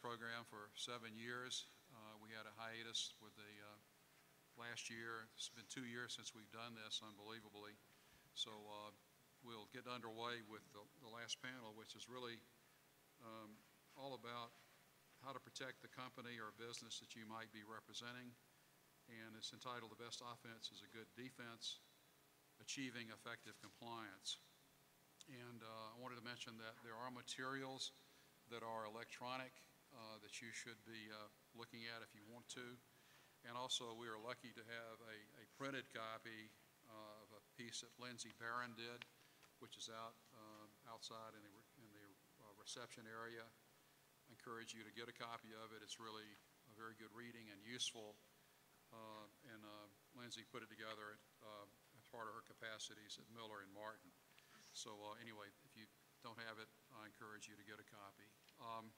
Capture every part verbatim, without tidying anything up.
program for seven years. Uh, we had a hiatus with the uh, last year. It's been two years since we've done this, unbelievably. So uh, we'll get underway with the, the last panel, which is really um, all about how to protect the company or business that you might be representing. And it's entitled "The Best Offense is a Good Defense, Achieving Effective Compliance." And uh, I wanted to mention that there are materials that are electronic uh, that you should be uh, looking at if you want to. And also, we are lucky to have a, a printed copy uh, of a piece that Lynsey Barron did, which is out uh, outside in the, in the uh, reception area. I encourage you to get a copy of it. It's really a very good reading and useful. Uh, and uh, Lynsey put it together at, uh, as part of her capacities at Miller and Martin. So uh, anyway, if you don't have it, I encourage you to get a copy. Um,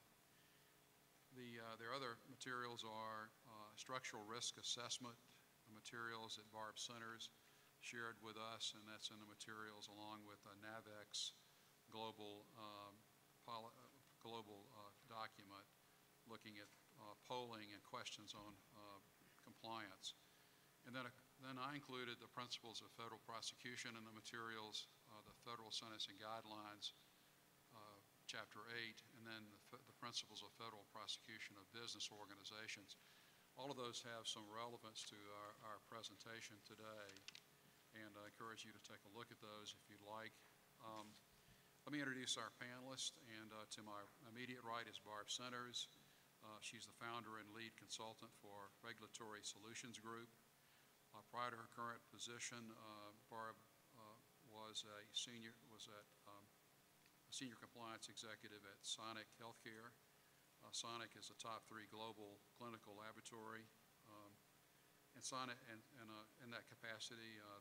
the, uh, their other materials are uh, structural risk assessment materials that Barb Centers shared with us, and that's in the materials along with a NAVEX global, um, poli global uh, document looking at uh, polling and questions on uh, compliance. And then, uh, then I included the principles of federal prosecution in the materials, uh, the federal sentencing guidelines, uh, chapter eight, and then the, the principles of federal prosecution of business organizations. All of those have some relevance to our, our presentation today, and I encourage you to take a look at those if you'd like. Um, let me introduce our panelists, and uh, to my immediate right is Barb Centers. Uh, she's the founder and lead consultant for Regulatory Solutions Group. Uh, prior to her current position, uh, Barb uh, was a senior was at um, a senior compliance executive at Sonic Healthcare. Uh, Sonic is a top three global clinical laboratory, um, and Sonic and, and uh, in that capacity, uh,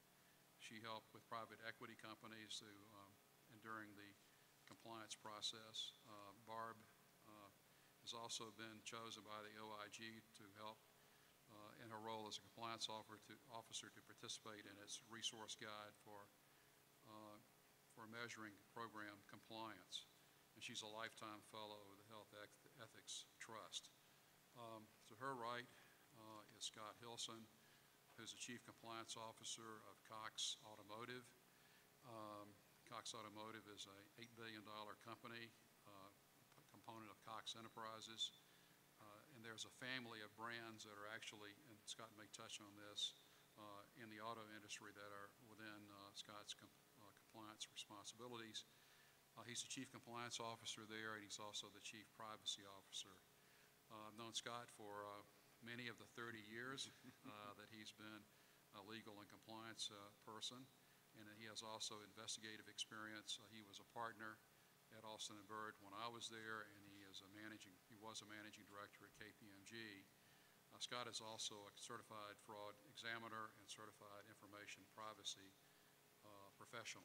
she helped with private equity companies to um, and during the compliance process. Uh, Barb uh, has also been chosen by the O I G to help Uh, in her role as a compliance officer to, officer to participate in its resource guide for, uh, for measuring program compliance. And she's a lifetime fellow of the Health Ethics Trust. Um, to her right uh, is Scott Hilsen, who's the Chief Compliance Officer of Cox Automotive. Um, Cox Automotive is an eight billion dollar company, uh, component of Cox Enterprises. Uh, and there's a family of brands that are actually, and Scott may touch on this, uh, in the auto industry that are within uh, Scott's com uh, compliance responsibilities. Uh, he's the Chief Compliance Officer there, and he's also the Chief Privacy Officer. Uh, I've known Scott for uh, many of the thirty years uh, that he's been a legal and compliance uh, person, and he has also investigative experience. Uh, he was a partner at Alston and Bird when I was there, and he is a managing, he was a managing director at K P M G. Uh, Scott is also a certified fraud examiner and certified information privacy uh, professional.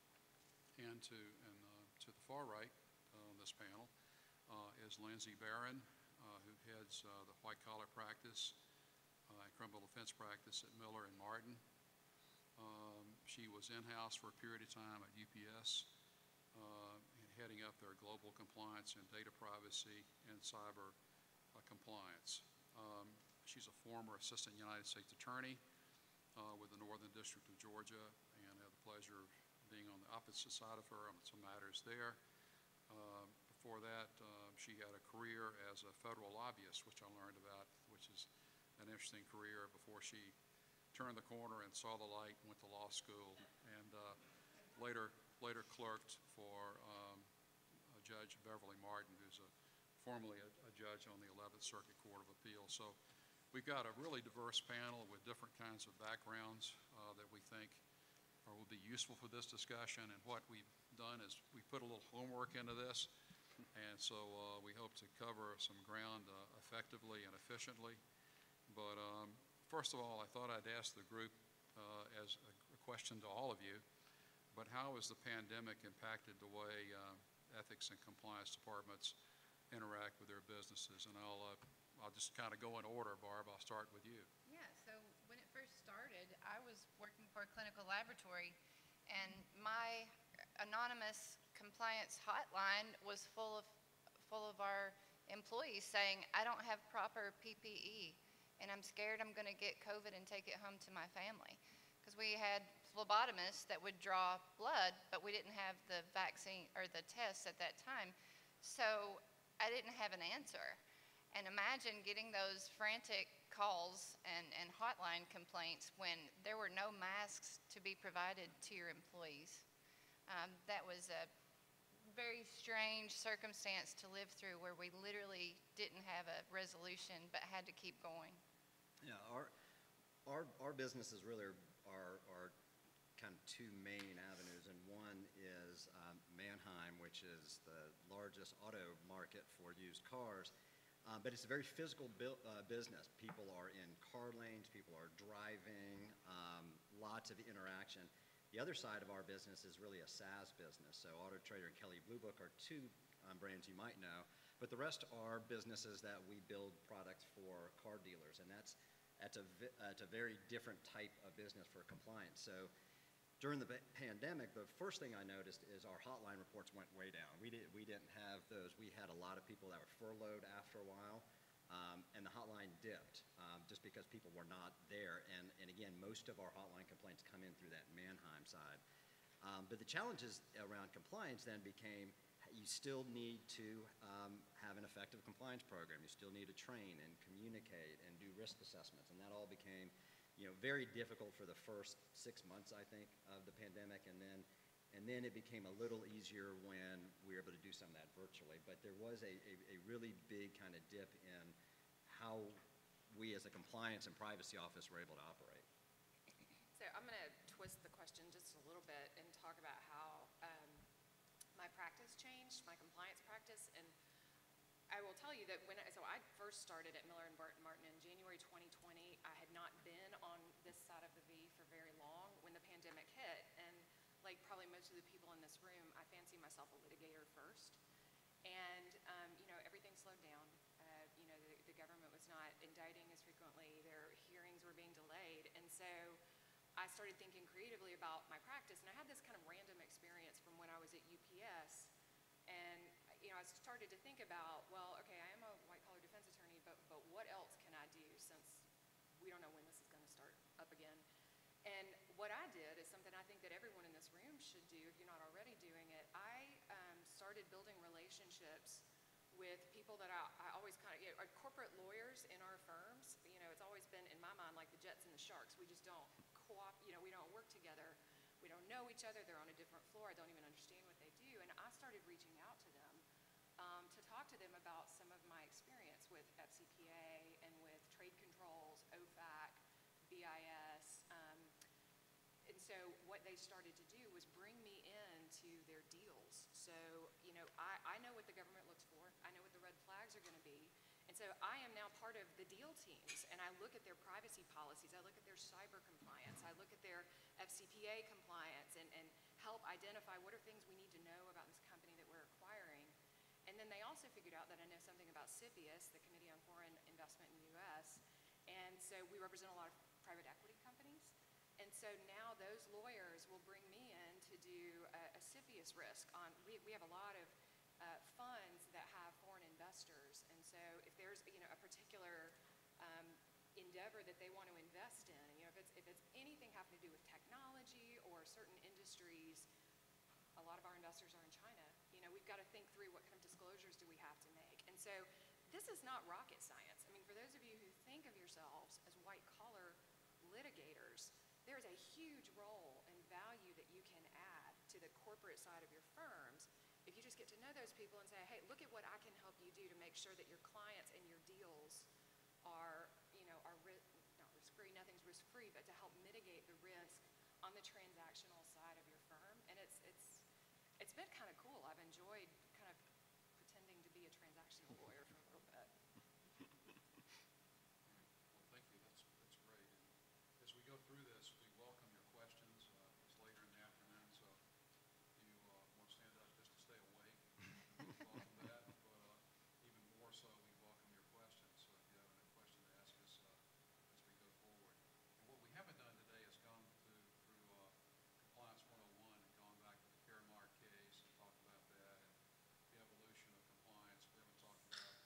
And to, and, uh, to the far right uh, on this panel uh, is Lynsey Barron, uh, who heads uh, the white collar practice uh, and criminal defense practice at Miller and Martin. Um, she was in-house for a period of time at U P S. Uh, heading up their global compliance and data privacy and cyber uh, compliance. Um, she's a former assistant United States attorney uh, with the Northern District of Georgia, and had the pleasure of being on the opposite side of her on some matters there. Uh, before that, uh, she had a career as a federal lobbyist, which I learned about, which is an interesting career, before she turned the corner and saw the light and went to law school, and uh, later later clerked for um, Judge Beverly Martin, who's a, formerly a, a judge on the eleventh Circuit Court of Appeals. So we've got a really diverse panel with different kinds of backgrounds uh, that we think are, will be useful for this discussion. And what we've done is we put a little homework into this, and so uh, we hope to cover some ground uh, effectively and efficiently. But um, first of all, I thought I'd ask the group uh, as a, a question to all of you, but how has the pandemic impacted the way uh, ethics and compliance departments interact with their businesses? And I'll, uh, I'll just kind of go in order. Barb, I'll start with you. Yeah, so when it first started, I was working for a clinical laboratory, and my anonymous compliance hotline was full of, full of our employees saying, I don't have proper P P E, and I'm scared I'm going to get COVID and take it home to my family. Because we had phlebotomists that would draw blood, but we didn't have the vaccine or the tests at that time. So I didn't have an answer. And imagine getting those frantic calls and, and hotline complaints when there were no masks to be provided to your employees. Um, that was a very strange circumstance to live through, where we literally didn't have a resolution but had to keep going. Yeah, our our our businesses really are are, are kind of two main avenues, and one is um, Mannheim, which is the largest auto market for used cars. Um, but it's a very physical bu uh, business. People are in car lanes, people are driving, um, lots of interaction. The other side of our business is really a SaaS business. So Auto Trader and Kelley Blue Book are two um, brands you might know, but the rest are businesses that we build products for car dealers, and that's that's a that's a very different type of business for compliance. So during the pandemic, the first thing I noticed is our hotline reports went way down. We, did, we didn't have those. We had a lot of people that were furloughed after a while, um, and the hotline dipped um, just because people were not there. And, and again, most of our hotline complaints come in through that Mannheim side. Um, but the challenges around compliance then became you still need to um, have an effective compliance program. You still need to train and communicate and do risk assessments, and that all became you know, very difficult for the first six months, I think, of the pandemic, and then, and then it became a little easier when we were able to do some of that virtually. But there was a, a, a really big kind of dip in how we as a compliance and privacy office were able to operate. So I'm going to twist the question just a little bit and talk about how um, my practice changed, my compliance practice, and I will tell you that when I, so I first started at Miller and Barton Martin in January twenty twenty. I had not been on this side of the V for very long when the pandemic hit, and like probably most of the people in this room, I fancy myself a litigator first, and um, you know everything slowed down. Uh, you know the, the government was not indicting as frequently. Their hearings were being delayed, and so I started thinking creatively about my practice, and I had this kind of random experience from when I was at U P S, and you know, I started to think about, well, okay, I am a white-collar defense attorney, but, but what else can I do since we don't know when this is going to start up again? And what I did is something I think that everyone in this room should do if you're not already doing it. I um, started building relationships with people that I, I always kind of, you know, are corporate lawyers in our firms. You know, it's always been, in my mind, like the Jets and the Sharks. We just don't co-op, you know, we don't work together. We don't know each other. They're on a different floor. I don't even understand what they do. And I started reaching out to them. Um, to talk to them about some of my experience with F C P A and with trade controls, O F A C, B I S. Um, and so what they started to do was bring me into their deals. So, you know, I, I know what the government looks for. I know what the red flags are going to be. And so I am now part of the deal teams, and I look at their privacy policies. I look at their cyber compliance. I look at their F C P A compliance and, and help identify what are things we need to know about this company that we're acquiring. And then they also figured out that I know something about CFIUS, the Committee on Foreign Investment in the U S, and so we represent a lot of private equity companies. And so now those lawyers will bring me in to do a, a CFIUS risk on, we, we have a lot of uh, funds that have foreign investors, and so if there's, you know, a particular um, endeavor that they want to invest in, you know, if it's, if it's anything having to do with technology or certain industries, a lot of our investors are in China. You know, we've got to think through what kind of disclosures do we have to make. And so this is not rocket science. I mean, for those of you who think of yourselves as white-collar litigators, there's a huge role and value that you can add to the corporate side of your firms if you just get to know those people and say, hey, look at what I can help you do to make sure that your clients and your deals are, you know, are ri not risk-free, nothing's risk-free, but to help mitigate the risk on the transactional side of your firm. And it's, it's, it's been kind of cool. I've enjoyed kind of pretending to be a transactional lawyer for a little bit. Well, thank you. That's, that's great. And as we go through this, we welcome your questions. Uh, it's later in the afternoon, so if you uh, want to stand up just to stay awake, we welcome that. But uh, even more so, we welcome your questions. So if you have a question to ask us uh, as we go forward. And what we haven't done today is gone through, through uh, Compliance one oh one and gone back to the Caremark case and talked about that and the evolution of compliance. We haven't talked about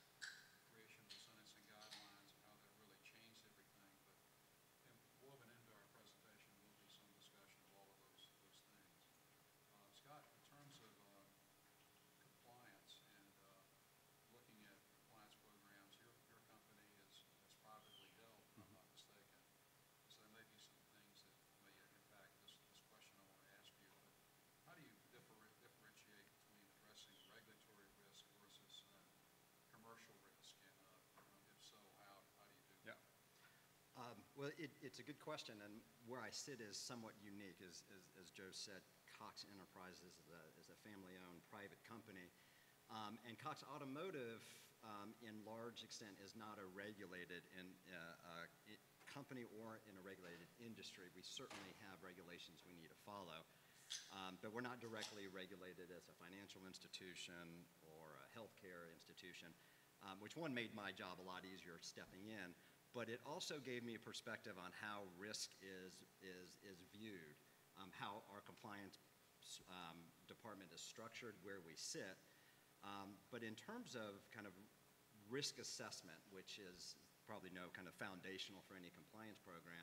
Well, it, it's a good question, and where I sit is somewhat unique. As, as, as Joe said, Cox Enterprises is a, is a family-owned private company. Um, and Cox Automotive, um, in large extent, is not a regulated in, uh, uh, it, company or in a regulated industry. We certainly have regulations we need to follow, um, but we're not directly regulated as a financial institution or a healthcare institution, um, which one made my job a lot easier stepping in, but it also gave me a perspective on how risk is, is, is viewed, um, how our compliance um, department is structured, where we sit. Um, but in terms of kind of risk assessment, which is probably know kind of foundational for any compliance program,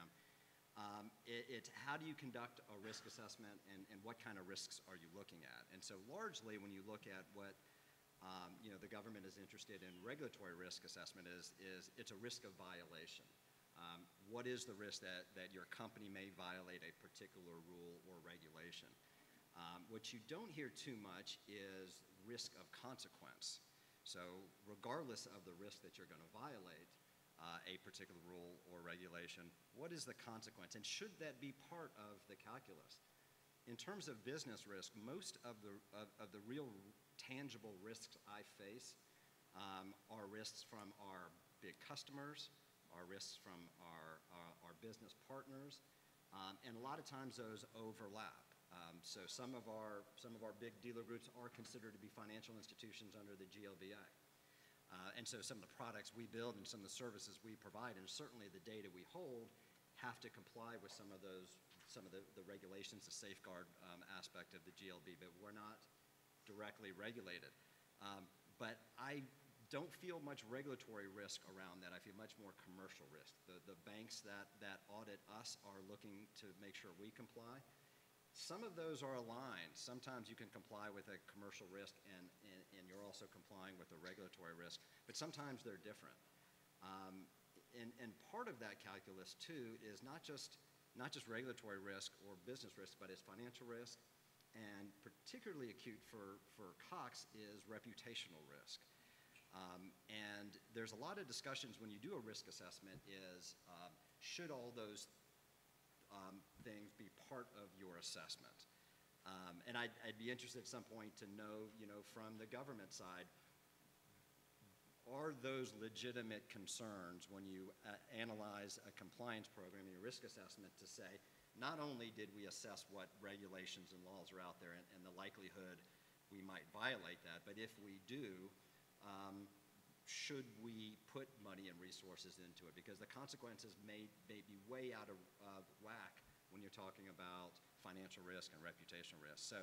um, it, it's how do you conduct a risk assessment and, and what kind of risks are you looking at? And so largely when you look at what um, you know, the government is interested in regulatory risk assessment is, is it's a risk of violation. Um, what is the risk that, that your company may violate a particular rule or regulation? Um, what you don't hear too much is risk of consequence. So regardless of the risk that you're going to violate uh, a particular rule or regulation, what is the consequence? And should that be part of the calculus? In terms of business risk, most of the, of, of the real tangible risks I face um, are risks from our big customers, are risks from our, our, our business partners, um, and a lot of times those overlap. Um, so some of our some of our big dealer groups are considered to be financial institutions under the G L V A. Uh, and so some of the products we build and some of the services we provide, and certainly the data we hold, have to comply with some of those some of the, the regulations, the safeguard um, aspect of the G L B, but we're not directly regulated. Um, but I don't feel much regulatory risk around that. I feel much more commercial risk. The, the banks that, that audit us are looking to make sure we comply. Some of those are aligned. Sometimes you can comply with a commercial risk and, and, and you're also complying with a regulatory risk, but sometimes they're different. Um, and, and part of that calculus too is not just, not just regulatory risk or business risk, but it's financial risk, and particularly acute for, for Cox is reputational risk. Um, and there's a lot of discussions when you do a risk assessment is um, should all those Um, things be part of your assessment. Um, and I'd, I'd be interested at some point to know, you know, from the government side, are those legitimate concerns when you uh, analyze a compliance program and your risk assessment to say, not only did we assess what regulations and laws are out there and, and the likelihood we might violate that, but if we do, um, should we put money and resources into it? Because the consequences may, may be way out of uh, whack when you're talking about financial risk and reputational risk. So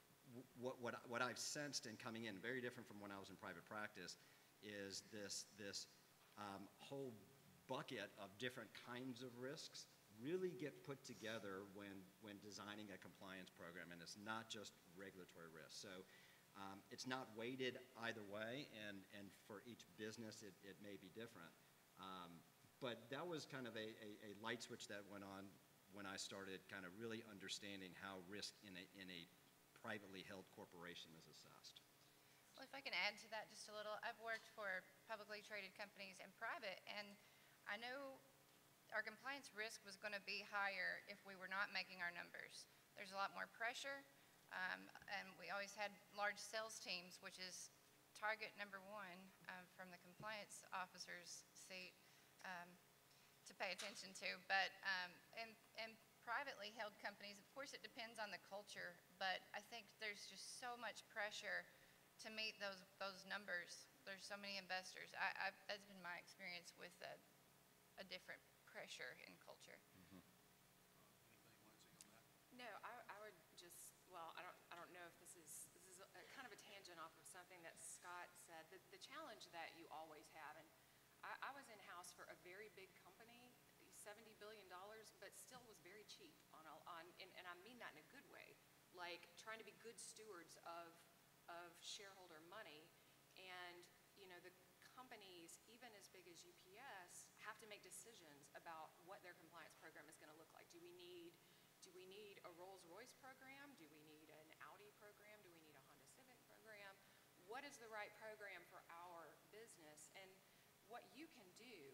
what, what, what I've sensed in coming in, very different from when I was in private practice, is this, this um, whole bucket of different kinds of risks really get put together when, when designing a compliance program, and it's not just regulatory risk. So Um, it's not weighted either way, and, and for each business it, it may be different. Um, but that was kind of a, a, a light switch that went on when I started kind of really understanding how risk in a, in a privately held corporation is assessed. Well, if I can add to that just a little, I've worked for publicly traded companies and private, and I know our compliance risk was going to be higher if we were not making our numbers. There's a lot more pressure. Um, and we always had large sales teams, which is target number one um, from the compliance officer's seat um, to pay attention to. But um, in, in privately held companies, of course it depends on the culture, but I think there's just so much pressure to meet those, those numbers. There's so many investors. I, I've, that's been my experience with a, a different pressure in culture. Uh, anything, Lynsey, on that? No, I, I would just, well, I don't, I don't know if this is, this is a, a kind of a tangent off of something that Scott said. The, the challenge that you always have, and I, I was in-house for a very big company, seventy billion dollars, but still was very cheap on, a, on and, and I mean that in a good way, like trying to be good stewards of, of shareholder money. And, you know, the companies, even as big as U P S, have to make decisions about what their compliance program is going to look like. Do we need Do we need a Rolls-Royce program? Do we need an Audi program? Do we need a Honda Civic program? What is the right program for our business? And what you can do, you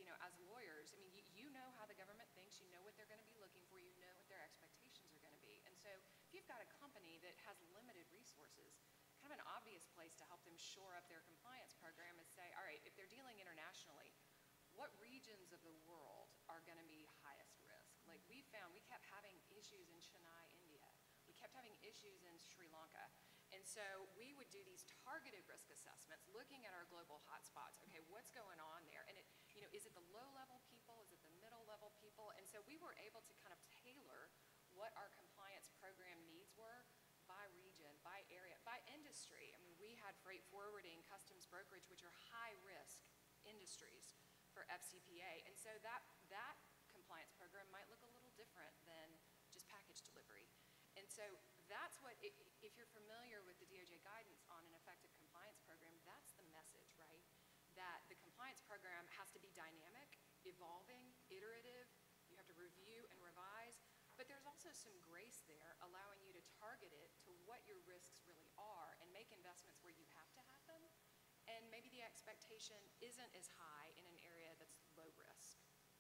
you know, as lawyers, I mean, you, you know how the government thinks, you know what they're going to be looking for, you know what their expectations are going to be. And so if you've got a company that has limited resources, kind of an obvious place to help them shore up their compliance program is say, all right, if they're dealing internationally, what regions of the world are going to be highest risk? Like we found, we kept having issues in Chennai, India. We kept having issues in Sri Lanka. And so we would do these targeted risk assessments, looking at our global hotspots. Okay, what's going on there? And it, you know, is it the low-level people? Is it the middle-level people? And so we were able to kind of tailor what our compliance program needs were by region, by area, by industry. I mean, we had freight forwarding, customs brokerage, which are high-risk industries for F C P A. And so that, that compliance program might look a little different than just package delivery. And so that's what, if you're familiar with the D O J guidance on an effective compliance program, that's the message, right? That the compliance program has to be dynamic, evolving, iterative. You have to review and revise. But there's also some grace there, allowing you to target it to what your risks really are and make investments where you have to have them. And maybe the expectation isn't as high in an area that's low risk.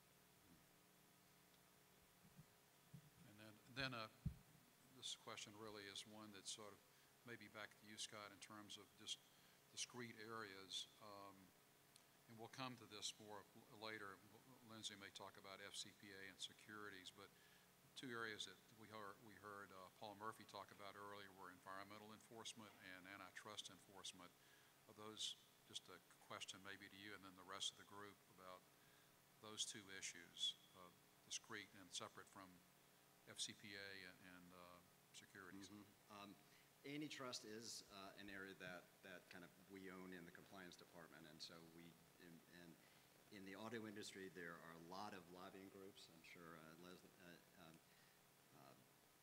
And then, then uh, this question really is one that's sort of maybe back to you, Scott, in terms of just discrete areas. Um, and we'll come to this more later. Lynsey may talk about F C P A and securities, but two areas that we heard, we heard uh, Paul Murphy talk about earlier were environmental enforcement and antitrust enforcement. Are those, just a question maybe to you and then the rest of the group about those two issues, uh, discrete and separate from F C P A and, and uh, securities? Mm-hmm. um, antitrust is uh, an area that, that kind of we own in the compliance department, and so we, in, in, in the auto industry, there are a lot of lobbying groups. I'm sure uh, Leslie, uh, um, uh,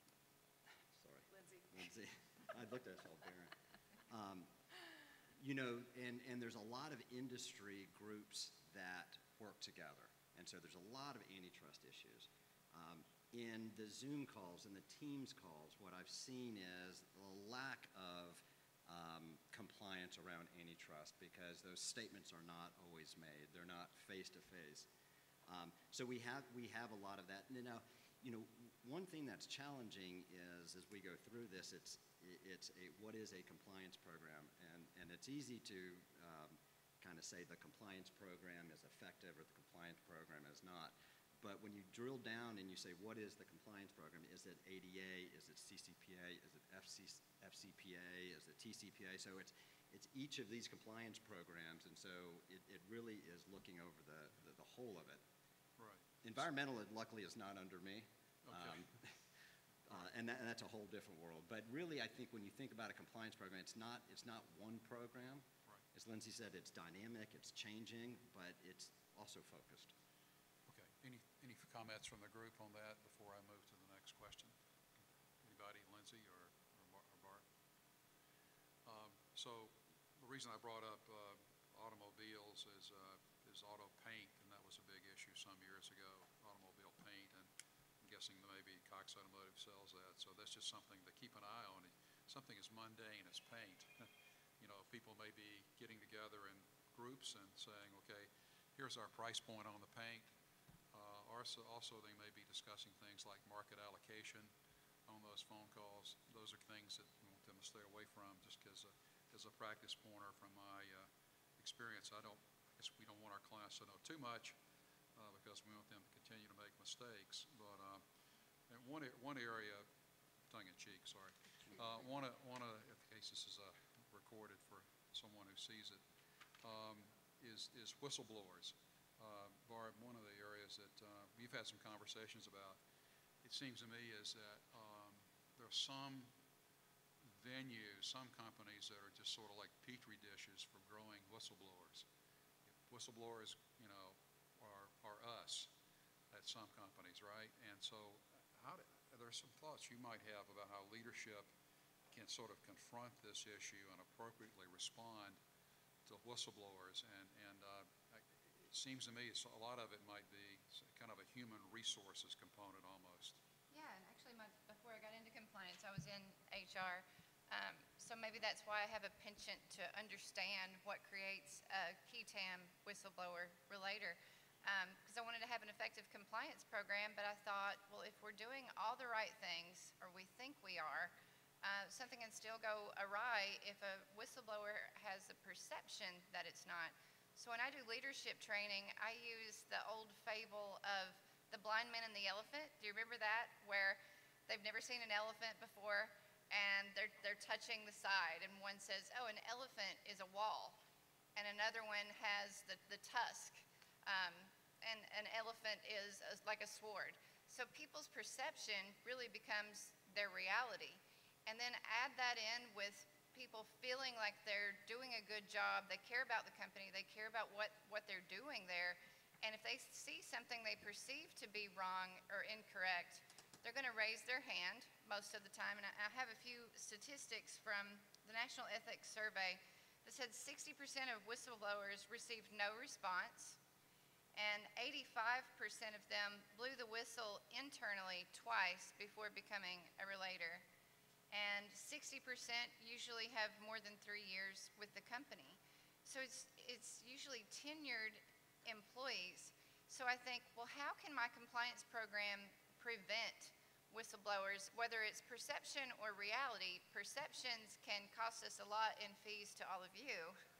sorry, Lynsey. Lynsey. I looked at all Barron. Um, you know, and, and there's a lot of industry groups that work together, and so there's a lot of antitrust issues. Um, in the Zoom calls and the Teams calls, what I've seen is a lack of um, compliance around antitrust because those statements are not always made. They're not face-to-face. Um, so we have, we have a lot of that. Now, you know, one thing that's challenging is as we go through this, it's, it's a, what is a compliance program? And, and it's easy to um, kind of say the compliance program is effective or the compliance program is not. But when you drill down and you say, what is the compliance program? Is it A D A? Is it C C P A? Is it F C, F C P A? Is it T C P A? So it's, it's each of these compliance programs, and so it, it really is looking over the, the, the whole of it. Right. Environmental, luckily, is not under me. Okay. Um, uh, and, that, and that's a whole different world. But really, I think when you think about a compliance program, it's not, it's not one program. Right. As Lynsey said, it's dynamic, it's changing, but it's also focused. Okay. Any, any comments from the group on that before I move to the next question? Anybody, Lynsey or, or, Bar or Barb? Um, so the reason I brought up uh, automobiles is, uh, is auto paint, and that was a big issue some years ago, automobile paint, and I'm guessing maybe Cox Automotive sells that. So that's just something to keep an eye on. Something as mundane as paint. You know, people may be getting together in groups and saying, okay, here's our price point on the paint. Uh, also, also, they may be discussing things like market allocation on those phone calls. Those are things that we want them to stay away from just because uh, as a practice pointer from my uh, experience, I don't, I guess we don't want our clients to know too much uh, because we want them to continue to make mistakes. But uh, and one, one area, tongue-in-cheek, sorry, uh, one of, one of, in case this is uh, recorded for someone who sees it, um, is, is whistleblowers. Uh, Barb, one of the areas that uh, we've had some conversations about, it seems to me, is that um, there are some venues, some companies that are just sort of like petri dishes for growing whistleblowers. If whistleblowers, you know, are, are us at some companies, right? And so how do, there are some thoughts you might have about how leadership can sort of confront this issue and appropriately respond to whistleblowers. And, and uh, it seems to me it's, a lot of it might be kind of a human resources component almost. Yeah, and actually, my, before I got into compliance, I was in H R, um, so maybe that's why I have a penchant to understand what creates a K T A M whistleblower relator. because I wanted to have an effective compliance program, but I thought, well, if we're doing all the right things, or we think we are, uh, something can still go awry if a whistleblower has a perception that it's not. So when I do leadership training, I use the old fable of the blind man and the elephant. Do you remember that? Where they've never seen an elephant before, and they're, they're touching the side, and one says, oh, an elephant is a wall, and another one has the, the tusk. Um, and an elephant is a, like a sword. So people's perception really becomes their reality. And then add that in with people feeling like they're doing a good job, they care about the company, they care about what, what they're doing there, and if they see something they perceive to be wrong or incorrect, they're going to raise their hand most of the time. And I, I have a few statistics from the National Ethics Survey that said sixty percent of whistleblowers received no response, and eighty-five percent of them blew the whistle internally twice before becoming a relator. And sixty percent usually have more than three years with the company. So it's, it's usually tenured employees. So I think, well, how can my compliance program prevent whistleblowers, whether it's perception or reality? Perceptions can cost us a lot in fees to all of you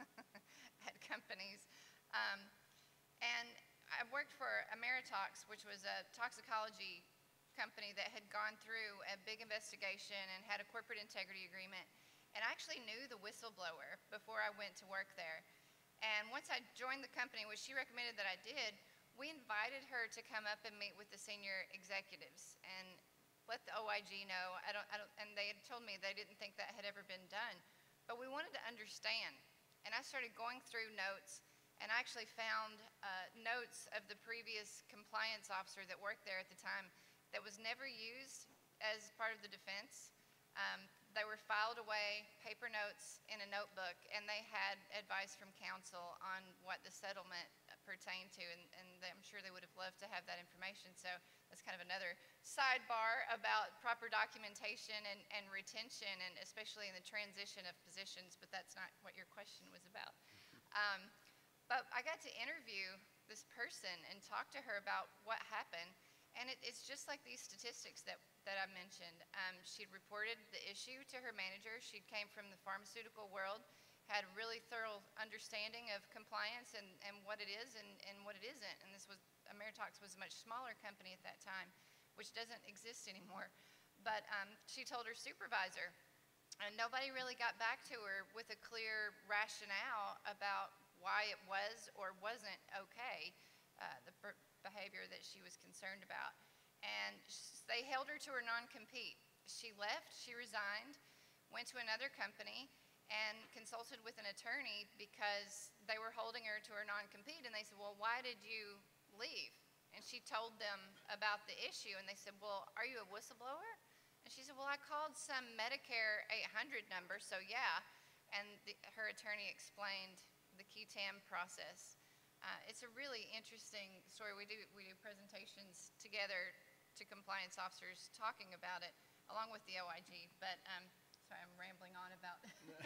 at companies. Um, And I worked for Ameritox, which was a toxicology company that had gone through a big investigation and had a corporate integrity agreement. And I actually knew the whistleblower before I went to work there. And once I joined the company, which she recommended that I did, we invited her to come up and meet with the senior executives and let the O I G know. I don't, I don't, and they had told me they didn't think that had ever been done. But we wanted to understand. And I started going through notes. And I actually found uh, notes of the previous compliance officer that worked there at the time that was never used as part of the defense. Um, they were filed away, paper notes in a notebook, and they had advice from counsel on what the settlement pertained to, and, and I'm sure they would have loved to have that information. So that's kind of another sidebar about proper documentation and, and retention, and especially in the transition of positions, but that's not what your question was about. Um, But I got to interview this person and talk to her about what happened. And it, it's just like these statistics that, that I mentioned. Um, she'd reported the issue to her manager. She came from the pharmaceutical world, had a really thorough understanding of compliance and, and what it is and, and what it isn't. And this was, Ameritox was a much smaller company at that time, which doesn't exist anymore. But um, she told her supervisor, and nobody really got back to her with a clear rationale about why it was or wasn't okay, uh, the behavior that she was concerned about. And they held her to her non-compete. She left, she resigned, went to another company, and consulted with an attorney because they were holding her to her non-compete. And they said, well, why did you leave? And she told them about the issue, and they said, well, are you a whistleblower? And she said, well, I called some Medicare eight hundred number, so yeah. And the, her attorney explained the Q T A M process. Uh, it's a really interesting story. We do, we do presentations together to compliance officers talking about it, along with the O I G. But um, sorry, I'm rambling on about.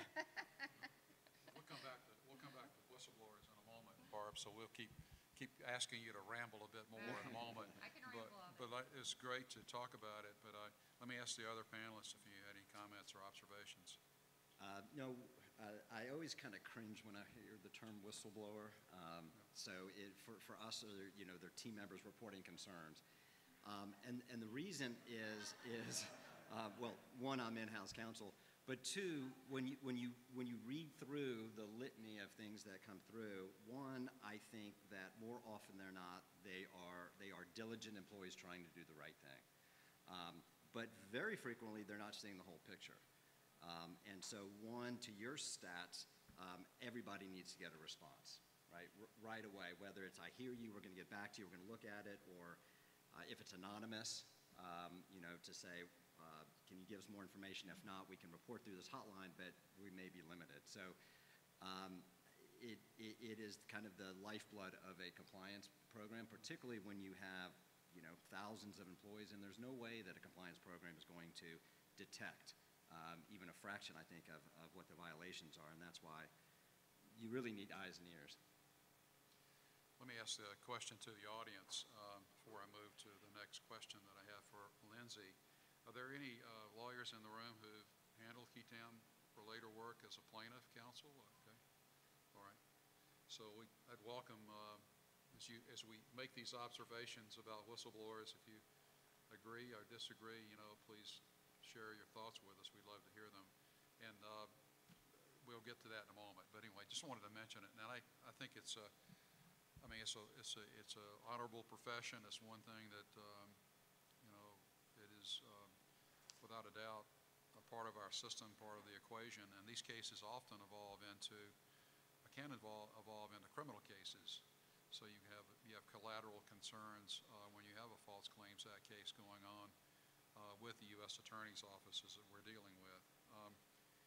We'll come back to we'll come back to whistleblowers in a moment, Barb. So we'll keep keep asking you to ramble a bit more in a moment. I can but, ramble on But I, it's great to talk about it. But I, let me ask the other panelists if you had any comments or observations. Uh, no, uh, I always kind of cringe when I hear the term whistleblower. Um, so it, for, for us, they're, you know, they're team members reporting concerns. Um, and, and the reason is, is uh, well, one, I'm in-house counsel, but two, when you, when, you, when you read through the litany of things that come through, one, I think that more often than not, they are, they are diligent employees trying to do the right thing. Um, but very frequently, they're not seeing the whole picture. Um, and so, one, to your stats, um, everybody needs to get a response, right? R right away, whether it's I hear you, we're going to get back to you, we're going to look at it, or uh, if it's anonymous, um, you know, to say, uh, can you give us more information? If not, we can report through this hotline, but we may be limited. So, um, it, it, it is kind of the lifeblood of a compliance program, particularly when you have, you know, thousands of employees, and there's no way that a compliance program is going to detect Um, even a fraction, I think, of, of what the violations are, and that's why you really need eyes and ears. Let me ask a question to the audience um, before I move to the next question that I have for Lynsey. Are there any uh, lawyers in the room who've handled key tam relator work as a plaintiff counsel? Okay, all right. So we, I'd welcome, uh, as, you, as we make these observations about whistleblowers, if you agree or disagree, you know, please share your thoughts with us. We'd love to hear them. And uh, we'll get to that in a moment. But anyway, just wanted to mention it. And I, I think it's a, I mean, it's a, it's a, it's a honorable profession. It's one thing that, um, you know, it is um, without a doubt a part of our system, part of the equation. And these cases often evolve into, can evolve, evolve into criminal cases. So you have you have collateral concerns uh, when you have a False Claims Act case going on uh, with the U S Attorney's offices that we're dealing with. Um,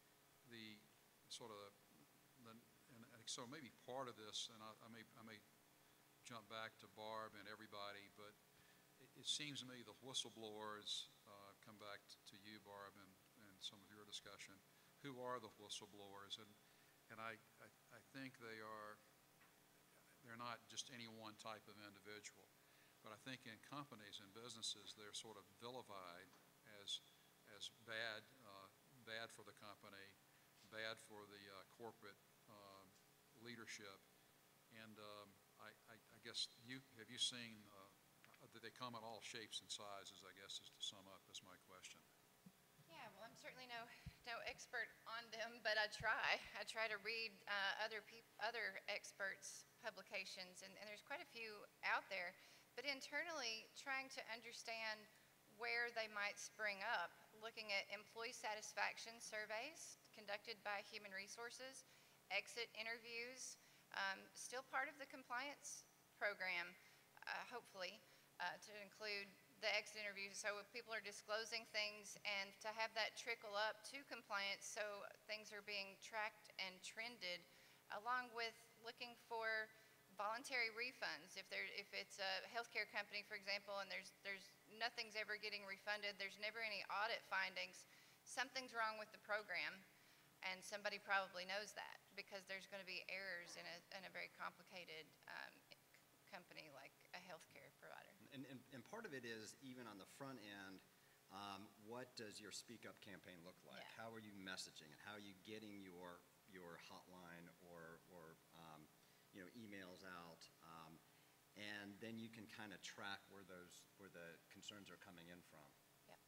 the sort of the, and, and so maybe part of this, and I, I may I may jump back to Barb and everybody, but it, it seems to me the whistleblowers uh, come back t- to you, Barb, and, and some of your discussion. Who are the whistleblowers? And and I, I I think they are. They're not just any one type of individual, but I think in companies and businesses they're sort of vilified as as bad, uh, bad for the company, bad for the uh, corporate uh, leadership. And um, I, I, I guess you have you seen uh, that they come in all shapes and sizes? I guess is to sum up is my question. Yeah, well, I'm certainly no no expert on them, but I try. I try to read uh, other peop- other experts' publications, and, and there's quite a few out there. But internally, trying to understand where they might spring up, looking at employee satisfaction surveys conducted by Human Resources, exit interviews, um, still part of the compliance program, uh, hopefully, uh, to include the exit interviews, so if people are disclosing things and to have that trickle up to compliance so things are being tracked and trended, along with looking for voluntary refunds. If there, if it's a healthcare company, for example, and there's there's nothing's ever getting refunded, there's never any audit findings, something's wrong with the program, and somebody probably knows that because there's going to be errors in a in a very complicated um, company like a healthcare provider. And, and, and part of it is, even on the front end, um, what does your Speak Up campaign look like? Yeah. How are you messaging, and how are you getting your your hotline or, or um, you know, emails out? Um, and then you can kind of track where those where the concerns are coming in from. Yep.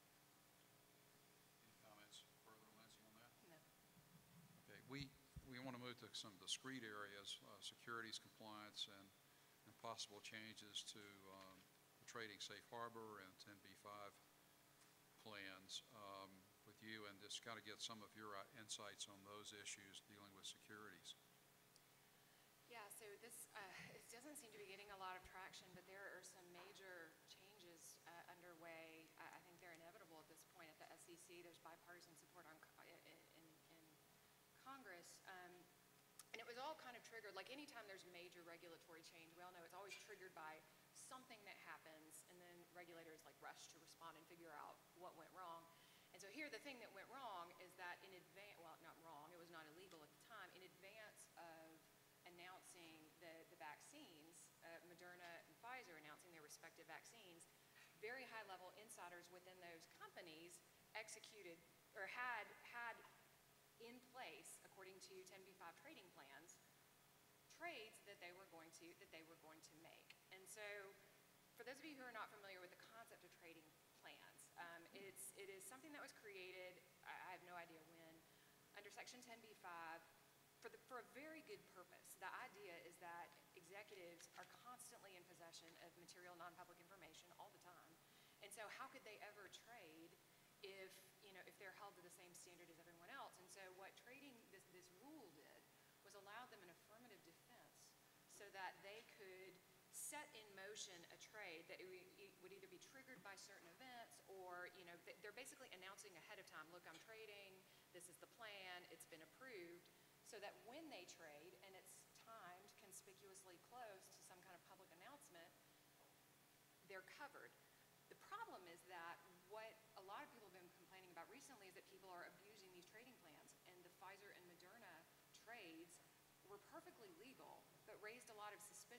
Any comments further, Lynsey, on that? No. Okay, we we want to move to some discrete areas, uh, securities compliance and and possible changes to um, the trading safe harbor and ten B five plans um, with you, and just kind of get some of your uh, insights on those issues dealing with securities. Yeah, so this, uh, it doesn't seem to be getting a lot of traction, but there are some major changes uh, underway. I, I think they're inevitable at this point at the S E C. There's bipartisan support on, in, in, in Congress. Um, And it was all kind of triggered, like anytime there's major regulatory change, we all know it's always triggered by something that happens, and then regulators like rush to respond and figure out what went wrong. And so here the thing that went wrong is that in advance, well, not wrong, it was not illegal at the time, in advance of announcing the, the vaccines, uh, Moderna and Pfizer announcing their respective vaccines, very high-level insiders within those companies executed or had had in place, according to ten B five trading plans, trades that they were going to that they were going to make. And so, for those of you who are not familiar with the concept of trading plans, um, it's it is something that was created. I, I have no idea when, under Section ten B five, for the for a very good purpose. The idea is that executives are constantly in possession of material non-public information all the time, and so how could they ever trade if, you know, if they're held to the same standard as everyone else? And so what trading, this, this rule did was allow them an affirmative defense so that they could set in motion a trade that it would either be triggered by certain events or, you know, they're basically announcing ahead of time, look, I'm trading, this is the plan, it's been approved, so that when they trade and it's timed conspicuously close to some kind of public announcement, they're covered. The problem is that what a lot of people have been complaining about recently is that people are abusing these trading plans, and the Pfizer and Moderna trades were perfectly legal, but raised a lot of suspicion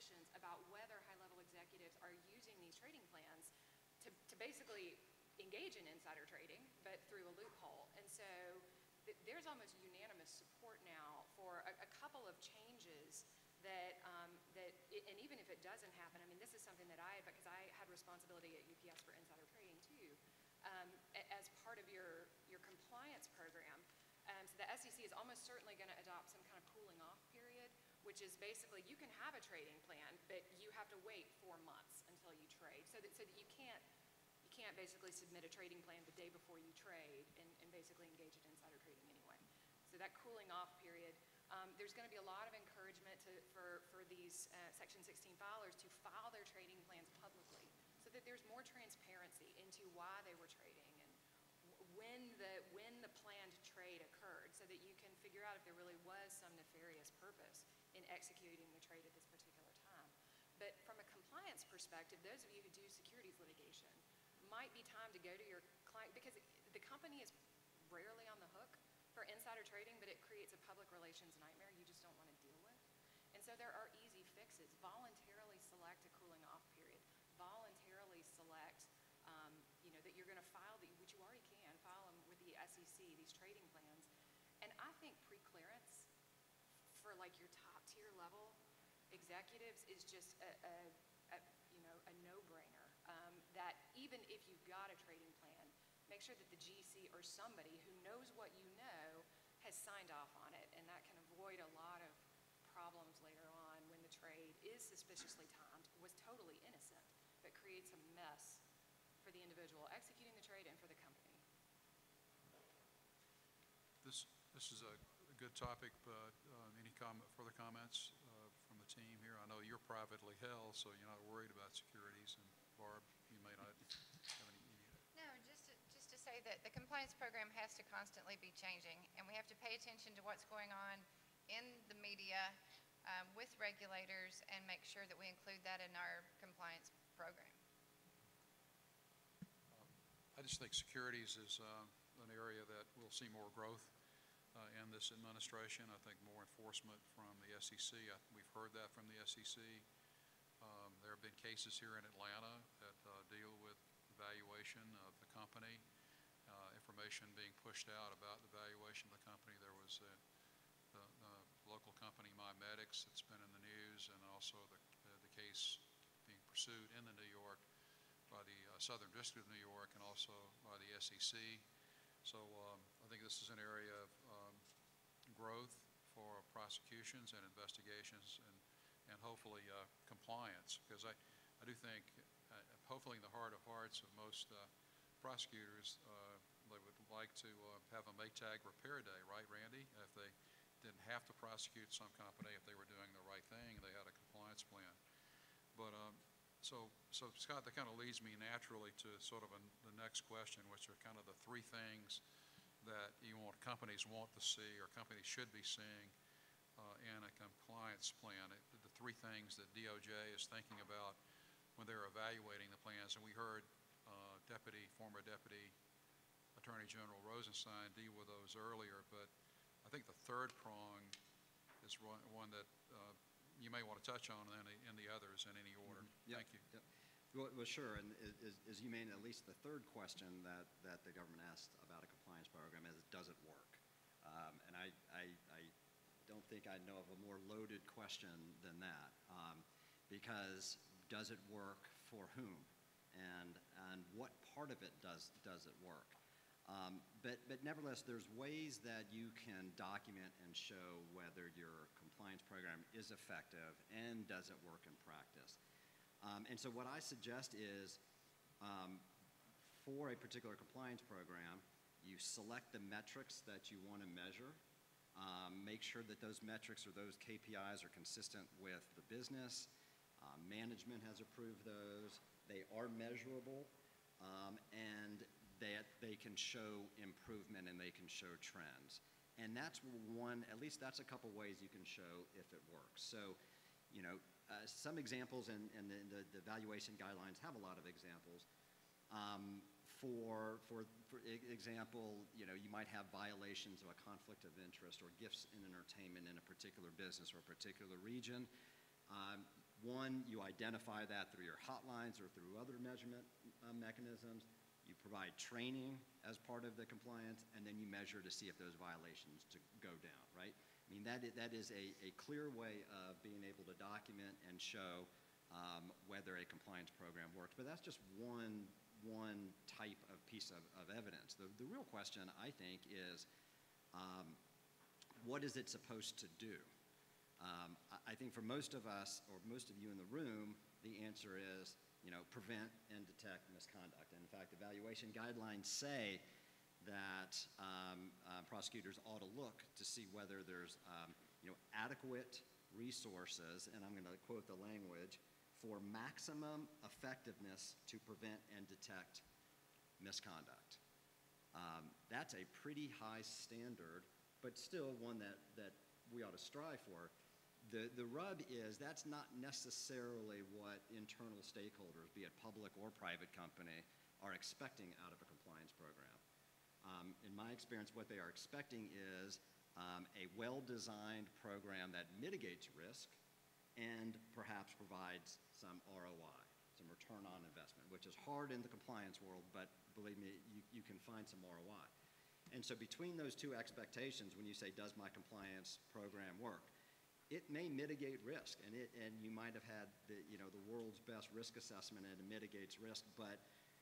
positions about whether high-level executives are using these trading plans to, to basically engage in insider trading, but through a loophole. And so th there's almost unanimous support now for a, a couple of changes that, um, that it, and even if it doesn't happen, I mean, this is something that I, because I had responsibility at U P S for insider trading too, um, a, as part of your, your compliance program. Um, so the S E C is almost certainly going to adopt some kind of cooling off period, which is basically you can have a trading plan, but you have to wait four months until you trade, so that, so that you can't, you can't basically submit a trading plan the day before you trade and, and basically engage in insider trading anyway. So that cooling off period, um, there's going to be a lot of encouragement to, for, for these uh, Section sixteen filers to file their trading plans publicly so that there's more transparency into why they were trading and when the, when the planned trade occurred, so that you can figure out if there really was some nefarious purpose in executing the trade at this particular time. But from a compliance perspective, those of you who do securities litigation, might be time to go to your client, because the company is rarely on the hook for insider trading, but it creates a public relations nightmare you just don't want to deal with. And so there are easy fixes. Voluntarily select a cooling off period. Voluntarily select, um, you know, that you're going to file, the, which you already can, file them with the S E C, these trading plans. And I think pre-clearance for like your top tier level executives is just a, a, a you know, a no-brainer. Um, that even if you've got a trading plan, make sure that the G C or somebody who knows what you know has signed off on it, and that can avoid a lot of problems later on when the trade is suspiciously timed, was totally innocent, but creates a mess for the individual executing the trade and for the company. This, this is a a good topic, but um, any comment, further comments uh, from the team here? I know you're privately held, so you're not worried about securities, and Barb, you may not have any. No, just to, just to say that the compliance program has to constantly be changing, and we have to pay attention to what's going on in the media um, with regulators and make sure that we include that in our compliance program. I just think securities is uh, an area that will see more growth uh, in this administration. I think more enforcement from the S E C. I, we've heard that from the S E C. Um, there have been cases here in Atlanta that uh, deal with valuation of the company, uh, information being pushed out about the valuation of the company. There was a, the, the local company MyMedics that's been in the news, and also the, uh, the case being pursued in the New York by the uh, Southern District of New York and also by the S E C. So um, I think this is an area of um, growth for prosecutions and investigations and, and hopefully uh, compliance, because I, I do think, uh, hopefully in the heart of hearts of most uh, prosecutors, uh, they would like to uh, have a Maytag repair day, right, Randy? If they didn't have to prosecute some company, if they were doing the right thing, they had a compliance plan. But um, So, so Scott, that kind of leads me naturally to sort of a, the next question, which are kind of the three things that you want companies want to see or companies should be seeing uh, in a compliance plan. It, the three things that D O J is thinking about when they're evaluating the plans, and we heard uh, Deputy, former Deputy Attorney General Rosenstein deal with those earlier, but I think the third prong is one, one that uh, you may want to touch on and in the others in any order. Mm-hmm. Yep. Thank you. Yep. Well, well, sure, and as, as you mean, at least the third question that, that the government asked about a compliance program is, does it work? Um, and I, I, I don't think I know of a more loaded question than that, um, because does it work for whom? And, and what part of it does, does it work? Um, but, but nevertheless, there's ways that you can document and show whether your compliance program is effective and does it work in practice. Um, and so what I suggest is um, for a particular compliance program, you select the metrics that you want to measure. Um, make sure that those metrics or those K P Is are consistent with the business. Uh, management has approved those. They are measurable, um, and that they can show improvement and they can show trends. And that's one, at least that's a couple ways you can show if it works. So, you know, uh, some examples, and, and the, the, the evaluation guidelines have a lot of examples. Um, for, for, for example, you know, you might have violations of a conflict of interest or gifts in entertainment in a particular business or a particular region. Um, one, you identify that through your hotlines or through other measurement uh, mechanisms. You provide training as part of the compliance, and then you measure to see if those violations to go down, right? I mean, that is, that is a, a clear way of being able to document and show um, whether a compliance program works. But that's just one, one type of piece of, of evidence. The, the real question, I think, is um, what is it supposed to do? Um, I, I think for most of us, or most of you in the room, the answer is, you know, prevent and detect misconduct. And in fact, evaluation guidelines say that um, uh, prosecutors ought to look to see whether there's, um, you know, adequate resources, and I'm going to quote the language, for maximum effectiveness to prevent and detect misconduct. Um, that's a pretty high standard, but still one that, that we ought to strive for. The, the rub is that's not necessarily what internal stakeholders, be it public or private company, are expecting out of a compliance program. Um, in my experience, what they are expecting is um, a well-designed program that mitigates risk and perhaps provides some R O I, some return on investment, which is hard in the compliance world, but believe me, you, you can find some R O I. And so between those two expectations, when you say, does my compliance program work? It may mitigate risk, and it and you might have had the you know the world's best risk assessment, and it mitigates risk. But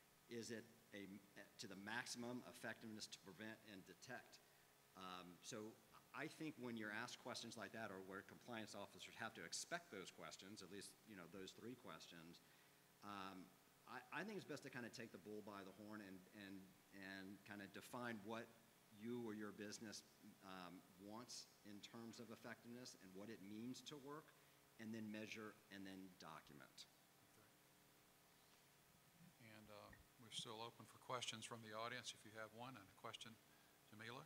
is it a to the maximum effectiveness to prevent and detect? Um, so I think when you're asked questions like that, or where compliance officers have to expect those questions, at least you know those three questions, um, I, I think it's best to kind of take the bull by the horn and and and kind of define what you or your business um, wants in terms of effectiveness and what it means to work, and then measure and then document. Okay. And uh, we're still open for questions from the audience if you have one. And a question, Jamila?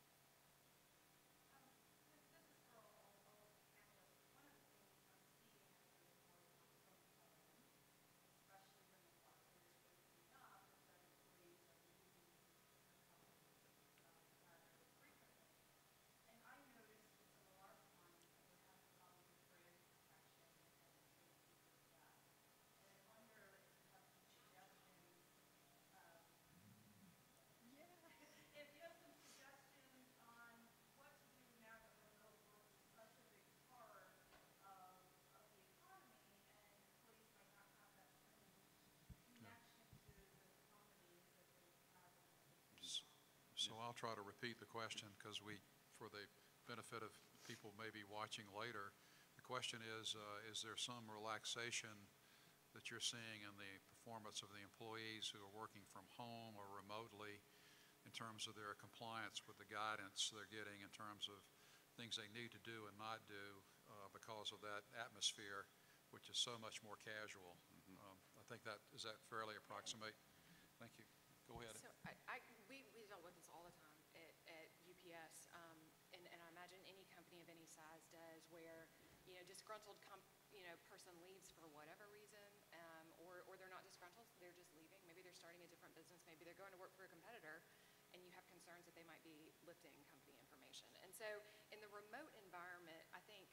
So I'll try to repeat the question because we, for the benefit of people maybe watching later, the question is, uh, is there some relaxation that you're seeing in the performance of the employees who are working from home or remotely in terms of their compliance with the guidance they're getting in terms of things they need to do and not do uh, because of that atmosphere, which is so much more casual. Mm-hmm. um, I think that, is that fairly approximate? Thank you. Go ahead. So I, I, we, we dealt with this all the time at, at U P S, um, and, and I imagine any company of any size does, where, you know, disgruntled comp, you know, person leaves for whatever reason, um, or, or they're not disgruntled, they're just leaving. Maybe they're starting a different business, maybe they're going to work for a competitor, and you have concerns that they might be lifting company information. And so in the remote environment, I think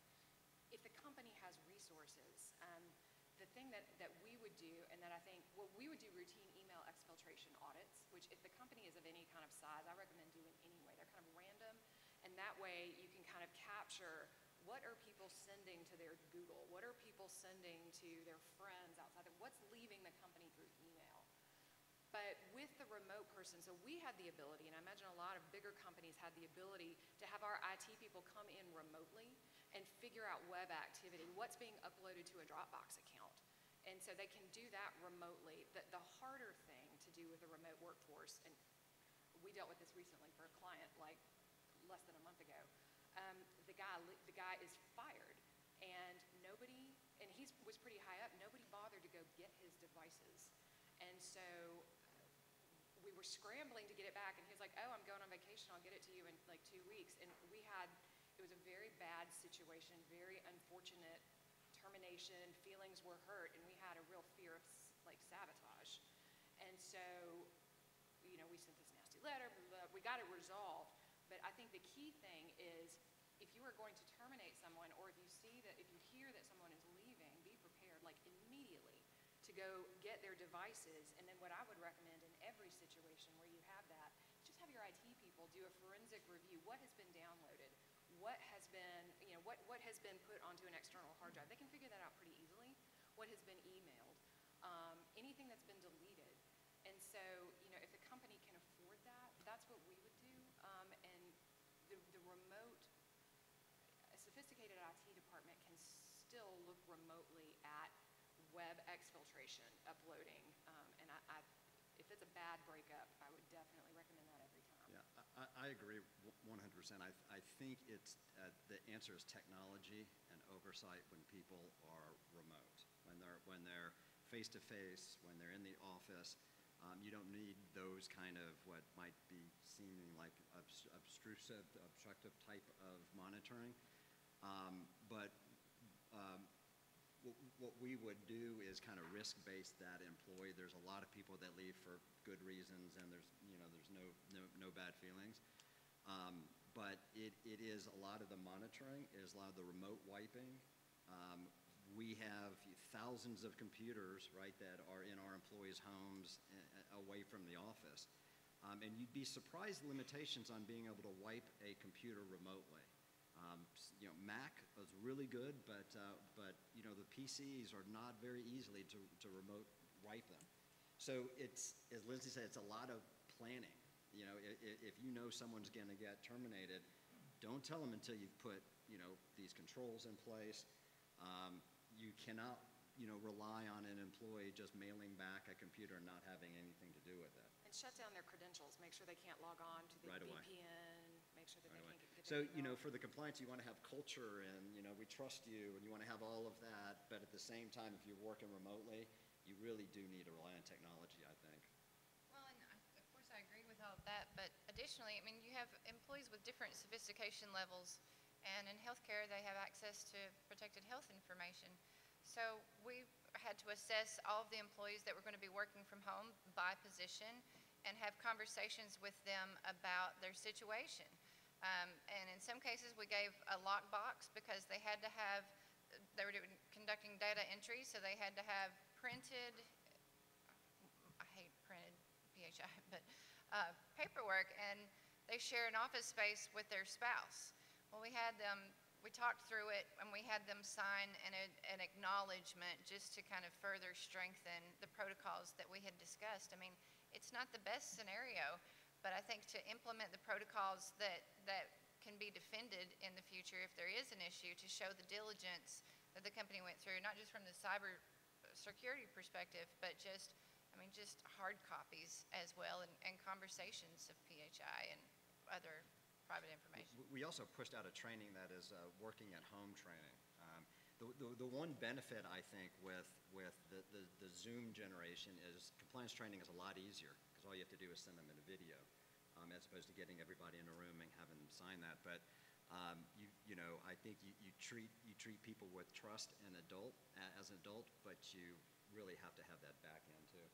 if the company has resources, um, the thing that, that we would do, and that I think, well, we would do routine email exfiltration audits, which if the company is of any kind of size, I recommend doing anyway. They're kind of random, and that way you can kind of capture what are people sending to their Google, what are people sending to their friends outside, what's leaving the company through email. But with the remote person, so we had the ability, and I imagine a lot of bigger companies had the ability to have our I T people come in remotely and figure out web activity, what's being uploaded to a Dropbox account. And so they can do that remotely. The, the harder thing to do with a remote workforce, and we dealt with this recently for a client like less than a month ago, um, the guy the guy is fired, and nobody, and he was pretty high up, nobody bothered to go get his devices. And so we were scrambling to get it back, and he was like, oh, I'm going on vacation, I'll get it to you in like two weeks. And we had, it was a very bad situation, very unfortunate termination, feelings were hurt, and we had a real fear of like sabotage. And so, you know, we sent this nasty letter, blah, blah, we got it resolved. But I think the key thing is, if you are going to terminate someone, or if you see that, if you hear that someone is leaving, their devices. And then what I would recommend in every situation where you have that, just have your I T people do a forensic review. What has been downloaded? What has been, you know, what, what has been put onto an external hard drive? They can figure that out pretty easily. What has been emailed? Um, anything that's been deleted. And so, you know, if the company can afford that, that's what we would do. Um, and the, the remote, a sophisticated I T department can still look remotely at web exfiltration, uploading. Um, and I, I, if it's a bad breakup, I would definitely recommend that every time. Yeah, I, I agree one hundred percent. I, I think it's, uh, the answer is technology and oversight when people are remote. When they're, when they're face-to-face, when they're in the office, um, you don't need those kind of what might be seeming like obst obtrusive, obstructive type of monitoring. Um, but um, what we would do is kind of risk-based that employee. There's a lot of people that leave for good reasons, and there's, you know, there's no, no, no bad feelings. Um, but it, it is a lot of the monitoring, it is a lot of the remote wiping. Um, we have thousands of computers, right, that are in our employees' homes uh, away from the office. Um, and you'd be surprised limitations on being able to wipe a computer remotely. Um, you know, Mac is really good, but, uh, but you know, the P Cs are not very easily to, to remote wipe them. So it's, as Lynsey said, it's a lot of planning. You know, if, if you know someone's going to get terminated, don't tell them until you've put, you know, these controls in place. Um, you cannot, you know, rely on an employee just mailing back a computer and not having anything to do with it. And shut down their credentials. Make sure they can't log on to the Right V away. P N. Make sure that Right they away. can't get, get So, their you know, email. for the compliance, you want to have culture and, you know, we trust you and you want to have all of that. But at the same time, if you're working remotely, you really do need to rely on technology, I think. Well, and I, of course I agree with all of that, but additionally, I mean, you have employees with different sophistication levels, and in healthcare, they have access to protected health information. So we had to assess all of the employees that were going to be working from home by position and have conversations with them about their situation. Um, and in some cases, we gave a lockbox because they had to have, they were doing, conducting data entry, so they had to have printed, I hate printed P H I, but uh, paperwork, and they share an office space with their spouse. Well, we had them, we talked through it, and we had them sign an, an acknowledgement just to kind of further strengthen the protocols that we had discussed. I mean, it's not the best scenario, but I think to implement the protocols that, that can be defended in the future if there is an issue, to show the diligence that the company went through, not just from the cyber security perspective, but just, I mean, just hard copies as well, and, and conversations of P H I and other private information. We also pushed out a training that is uh, working at home training. Um, the, the, the one benefit, I think, with, with the, the, the Zoom generation is compliance training is a lot easier because all you have to do is send them in a video, um, as opposed to getting everybody in a room and having them sign that. But um, you, you know, I think you, you, treat, you treat people with trust and adult, as an adult, but you really have to have that back end too.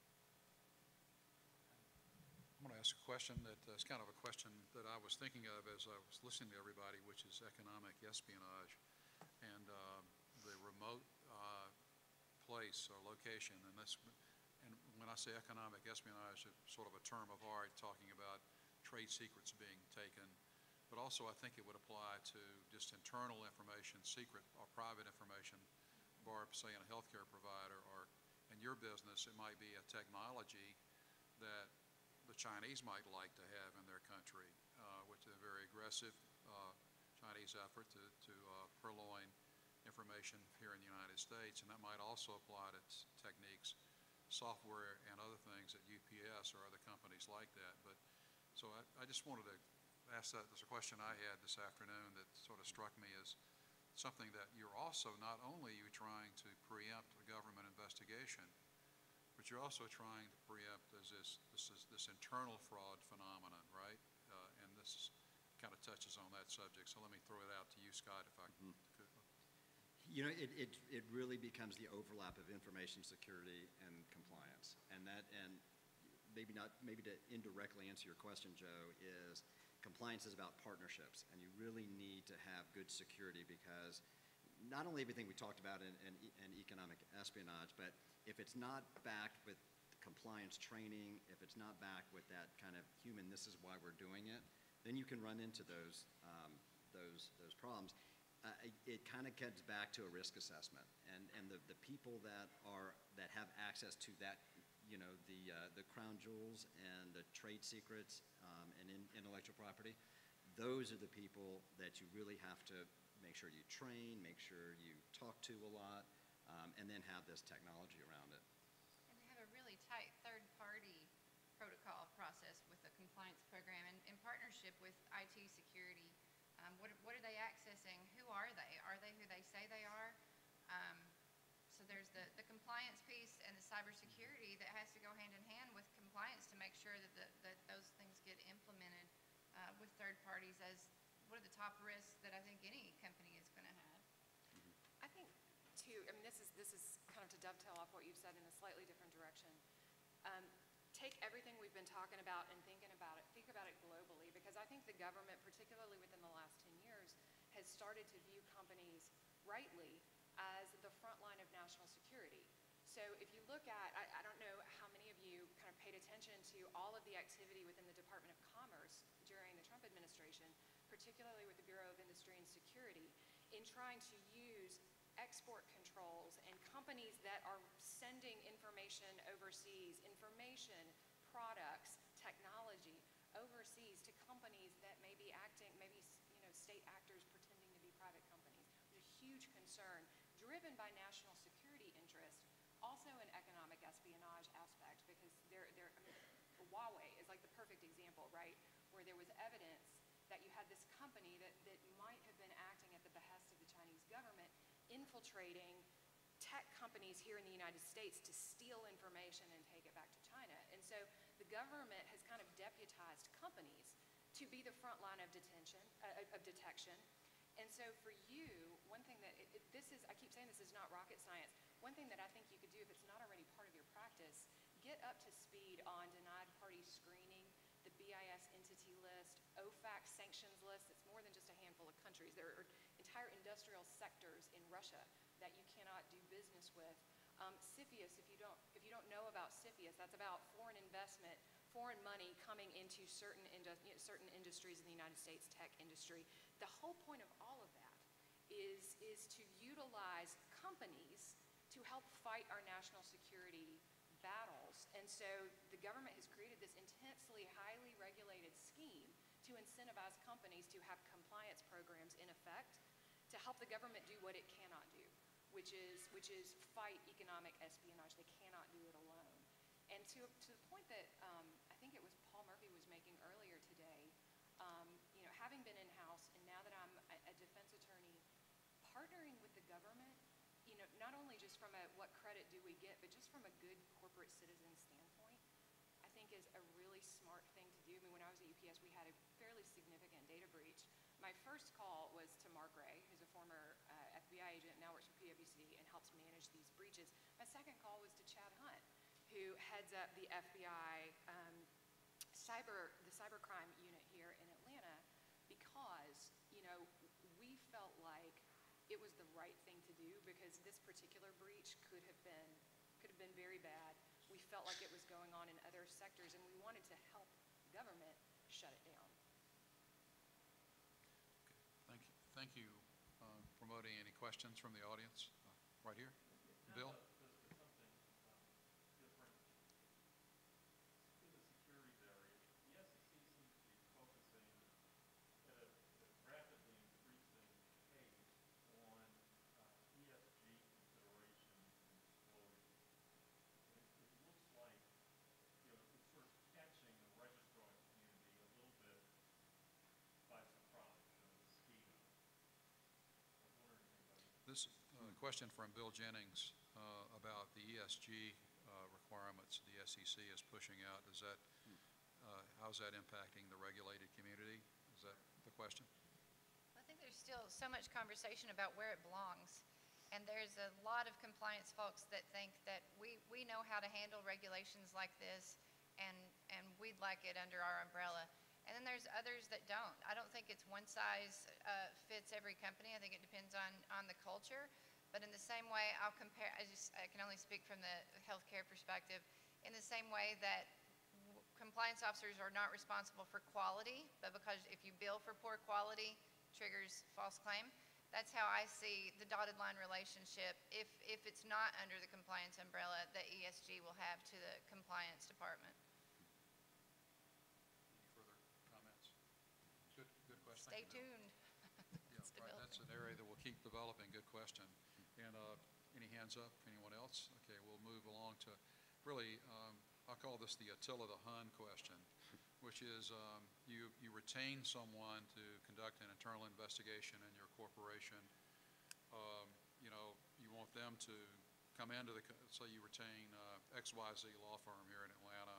I'm going to ask a question that uh, is kind of a question that I was thinking of as I was listening to everybody, which is economic espionage and uh, the remote uh, place or location. And that's, and when I say economic espionage, it's sort of a term of art talking about trade secrets being taken. But also I think it would apply to just internal information, secret or private information. Barb, say in a healthcare provider, or in your business, it might be a technology that the Chinese might like to have in their country, uh, which is a very aggressive uh, Chinese effort to, to uh, purloin information here in the United States. And that might also apply to techniques, software, and other things at U P S or other companies like that. But so I, I just wanted to ask that. There's a question I had this afternoon that sort of struck me as something that you're also, not only are you trying to preempt a government investigation, but you're also trying to preempt as this, this, is this internal fraud phenomenon, right? Uh, and this kind of touches on that subject. So let me throw it out to you, Scott, if I Mm-hmm. could. You know, it, it, it really becomes the overlap of information security and compliance. And that, and maybe not, maybe to indirectly answer your question, Joe, is compliance is about partnerships. And you really need to have good security because not only everything we talked about in, in, e- in economic espionage, but if it's not backed with compliance training, if it's not backed with that kind of human, this is why we're doing it, then you can run into those, um, those, those problems. Uh, it it kind of gets back to a risk assessment, and, and the, the people that are, that have access to that, you know, the, uh, the crown jewels and the trade secrets um, and in, intellectual property, those are the people that you really have to make sure you train, make sure you talk to a lot, um, and then have this technology around it. And they have a really tight third-party protocol process with the compliance program in, in partnership with I T security. Um, what, what are they accessing? Who are they? Are they who they say they are? Um, so there's the, the compliance piece and the cybersecurity that has to go hand in hand with compliance to make sure that, the, that those things get implemented uh, with third parties as one of the top risks that I think any company is going to have. I think too, I mean, this is, this is kind of to dovetail off what you've said in a slightly different direction. Um, take everything we've been talking about and thinking about it, think about it globally, because I think the government, particularly within the last ten years, has started to view companies rightly as the front line of national security. So if you look at, I, I don't know how many of you kind of paid attention to all of the activity within the Department of Commerce during the Trump administration, particularly with the Bureau of Industry and Security, in trying to use export controls and companies that are sending information overseas, information, products, technology overseas to companies that may be acting, maybe, you know, state actors pretending to be private companies. There's a huge concern driven by national security interest, also an economic espionage aspect, because they're, they're, I mean, Huawei is like the perfect example, right, where there was evidence that you had this company that, that might have been acting at the behest of the Chinese government, infiltrating tech companies here in the United States to steal information and take it back to China. And so the government has kind of deputized companies to be the front line of detention, uh, of detection. And so for you, one thing that, it, it, this is, I keep saying this is not rocket science, one thing that I think you could do if it's not already part of your practice, get up to speed on denied party screening, the B I S entity list, O FAC sanctions list. It's more than just a handful of countries. There are entire industrial sectors in Russia that you cannot do business with. Um, CFIUS, if you don't, if you don't know about CFIUS, that's about foreign investment, foreign money coming into certain, indu- you know, certain industries in the United States, tech industry. The whole point of all of that is, is to utilize companies to help fight our national security battles. And so the government has created this intensely highly regulated scheme to incentivize companies to have compliance programs in effect to help the government do what it cannot do, which is, which is fight economic espionage. They cannot do it alone. And to, to the point that um, I think it was Paul Murphy was making earlier today, um, you know, having been in-house and now that I'm a, a defense attorney, partnering with the government, you know, not only just from a what credit do we get, but just from a good corporate citizen standpoint, I think is a really smart thing to do. I mean, when I was at U P S, we had a fairly significant data breach. My first call was to Mark Ray, who's a former uh, F B I agent, now works for P W C and helps manage these breaches. My second call was to Chad Hunt, who heads up the F B I um, cyber, the cybercrime unit here in Atlanta, because, you know, we felt like it was the right thing to do because this particular breach could have been could have been very bad. We felt like it was going on in other sectors, and we wanted to help the government shut it down. Okay. Thank you. Thank you. Uh, promoting any questions from the audience? Uh, right here. Bill? This uh, question from Bill Jennings uh, about the E S G uh, requirements the S E C is pushing out. Is that, uh, how's that impacting the regulated community? Is that the question? I think there's still so much conversation about where it belongs. And there's a lot of compliance folks that think that we, we know how to handle regulations like this and, and we'd like it under our umbrella. and then there's others that don't. I don't think it's one size uh, fits every company. I think it depends on, on the culture. But in the same way, I'll compare, I just, I can only speak from the healthcare perspective, in the same way that w- compliance officers are not responsible for quality, but because if you bill for poor quality, triggers false claim. That's how I see the dotted line relationship. If, if it's not under the compliance umbrella, that E S G will have to the compliance department. Any further comments? Good, good question. Stay Thank you, Mel. tuned. Yeah, It's right, that's an developing. area that we'll keep developing. Good question. And uh, any hands up? Anyone else? Okay, we'll move along to really, um, I'll call this the Attila the Hun question, which is um, you, you retain someone to conduct an internal investigation in your corporation. Um, you know, you want them to come into the, co- say you retain uh, X Y Z law firm here in Atlanta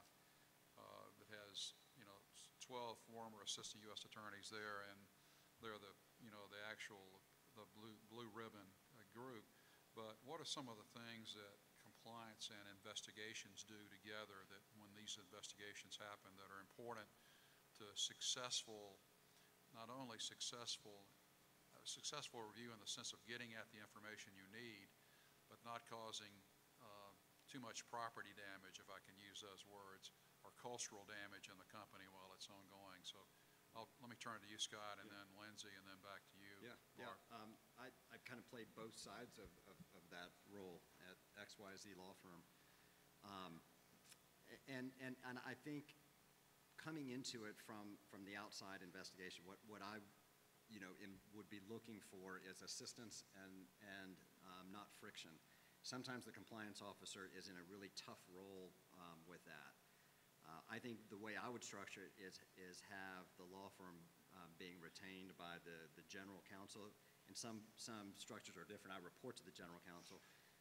uh, that has, you know, twelve former assistant U S attorneys there, and they're the, you know, the actual, the blue, blue ribbon uh, group. But what are some of the things that compliance and investigations do together that when these investigations happen that are important to successful, not only successful, uh, successful review in the sense of getting at the information you need, but not causing uh, too much property damage, if I can use those words, or cultural damage in the company while it's ongoing. So I'll, let me turn it to you, Scott, and Yeah. then Lynsey, and then back to you, Yeah, Barb. yeah. Um, I, I kind of played both sides of, of, of that role at X Y Z law firm. Um, a- and, and, and I think coming into it from, from the outside investigation, what, what I, you know, in, would be looking for is assistance and, and um, not friction. Sometimes the compliance officer is in a really tough role um, with that. Uh, I think the way I would structure it is, is have the law firm uh, being retained by the, the general counsel. And some, some structures are different. I report to the general counsel.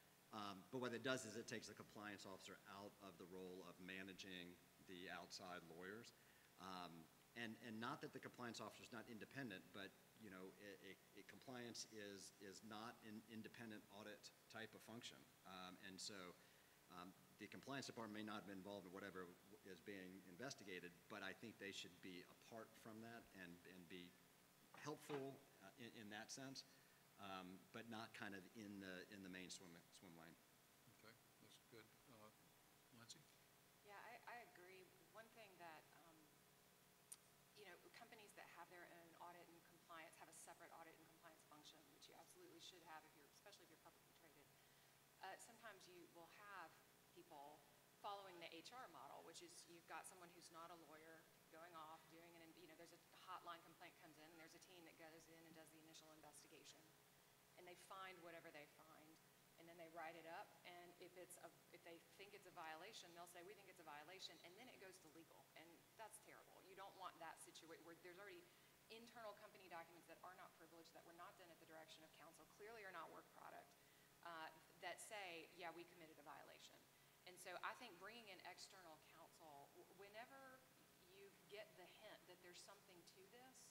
Um, but what it does is it takes the compliance officer out of the role of managing the outside lawyers. Um, and, and not that the compliance officer is not independent, but you know, it, it, it compliance is, is not an independent audit type of function. Um, and so um, the compliance department may not have been involved in whatever is being investigated, but I think they should be apart from that and, and be helpful uh, in, in that sense, um, but not kind of in the, in the main swim, swim lane. Okay, that's good. Uh, Lynsey? Yeah, I, I agree. One thing that, um, you know, companies that have their own audit and compliance have a separate audit and compliance function, which you absolutely should have if you're, especially if you're publicly traded. Uh, sometimes you will have people following the H R model, which is you've got someone who's not a lawyer going off, doing an, you know, there's a hotline complaint comes in, and there's a team that goes in and does the initial investigation, and they find whatever they find, and then they write it up, and if it's a, if they think it's a violation, they'll say, we think it's a violation, and then it goes to legal, and that's terrible. You don't want that situation where there's already internal company documents that are not privileged, that were not done at the direction of counsel, clearly are not work product, uh, that say, yeah, we committed a violation. And so I think bringing in external counsel, w- whenever you get the hint that there's something to this,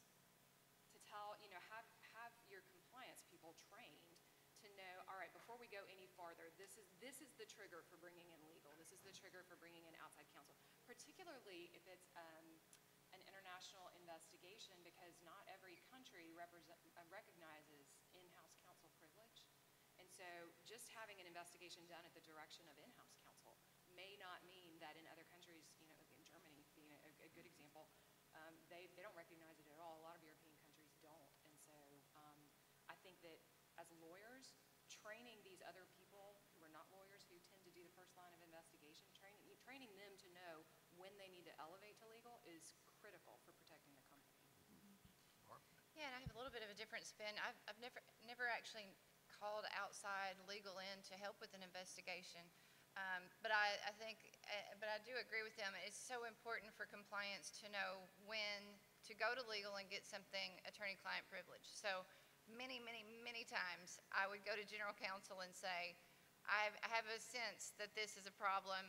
to tell, you know, have, have your compliance people trained to know, all right, before we go any farther, this is, this is the trigger for bringing in legal. This is the trigger for bringing in outside counsel, particularly if it's um, an international investigation, because not every country represent, uh, recognizes in-house counsel privilege. And so just having an investigation done at the direction of in-house counsel may not mean that in other countries, you know, in Germany being a, a good example, um, they, they don't recognize it at all. A lot of European countries don't. And so um, I think that as lawyers, training these other people who are not lawyers, who tend to do the first line of investigation, training, training them to know when they need to elevate to legal is critical for protecting the company. Barb? Yeah, and I have a little bit of a different spin. I've, I've never, never actually called outside legal in to help with an investigation. Um, but I, I think, uh, but I do agree with them. It's so important for compliance to know when to go to legal and get something attorney-client privilege. So many, many, many times I would go to general counsel and say, I've, I have a sense that this is a problem.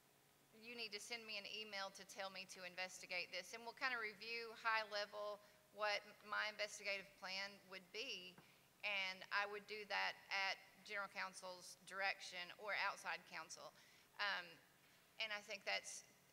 You need to send me an email to tell me to investigate this. And we'll kind of review high level what my investigative plan would be. And I would do that at general counsel's direction or outside counsel. Um, and I think that's,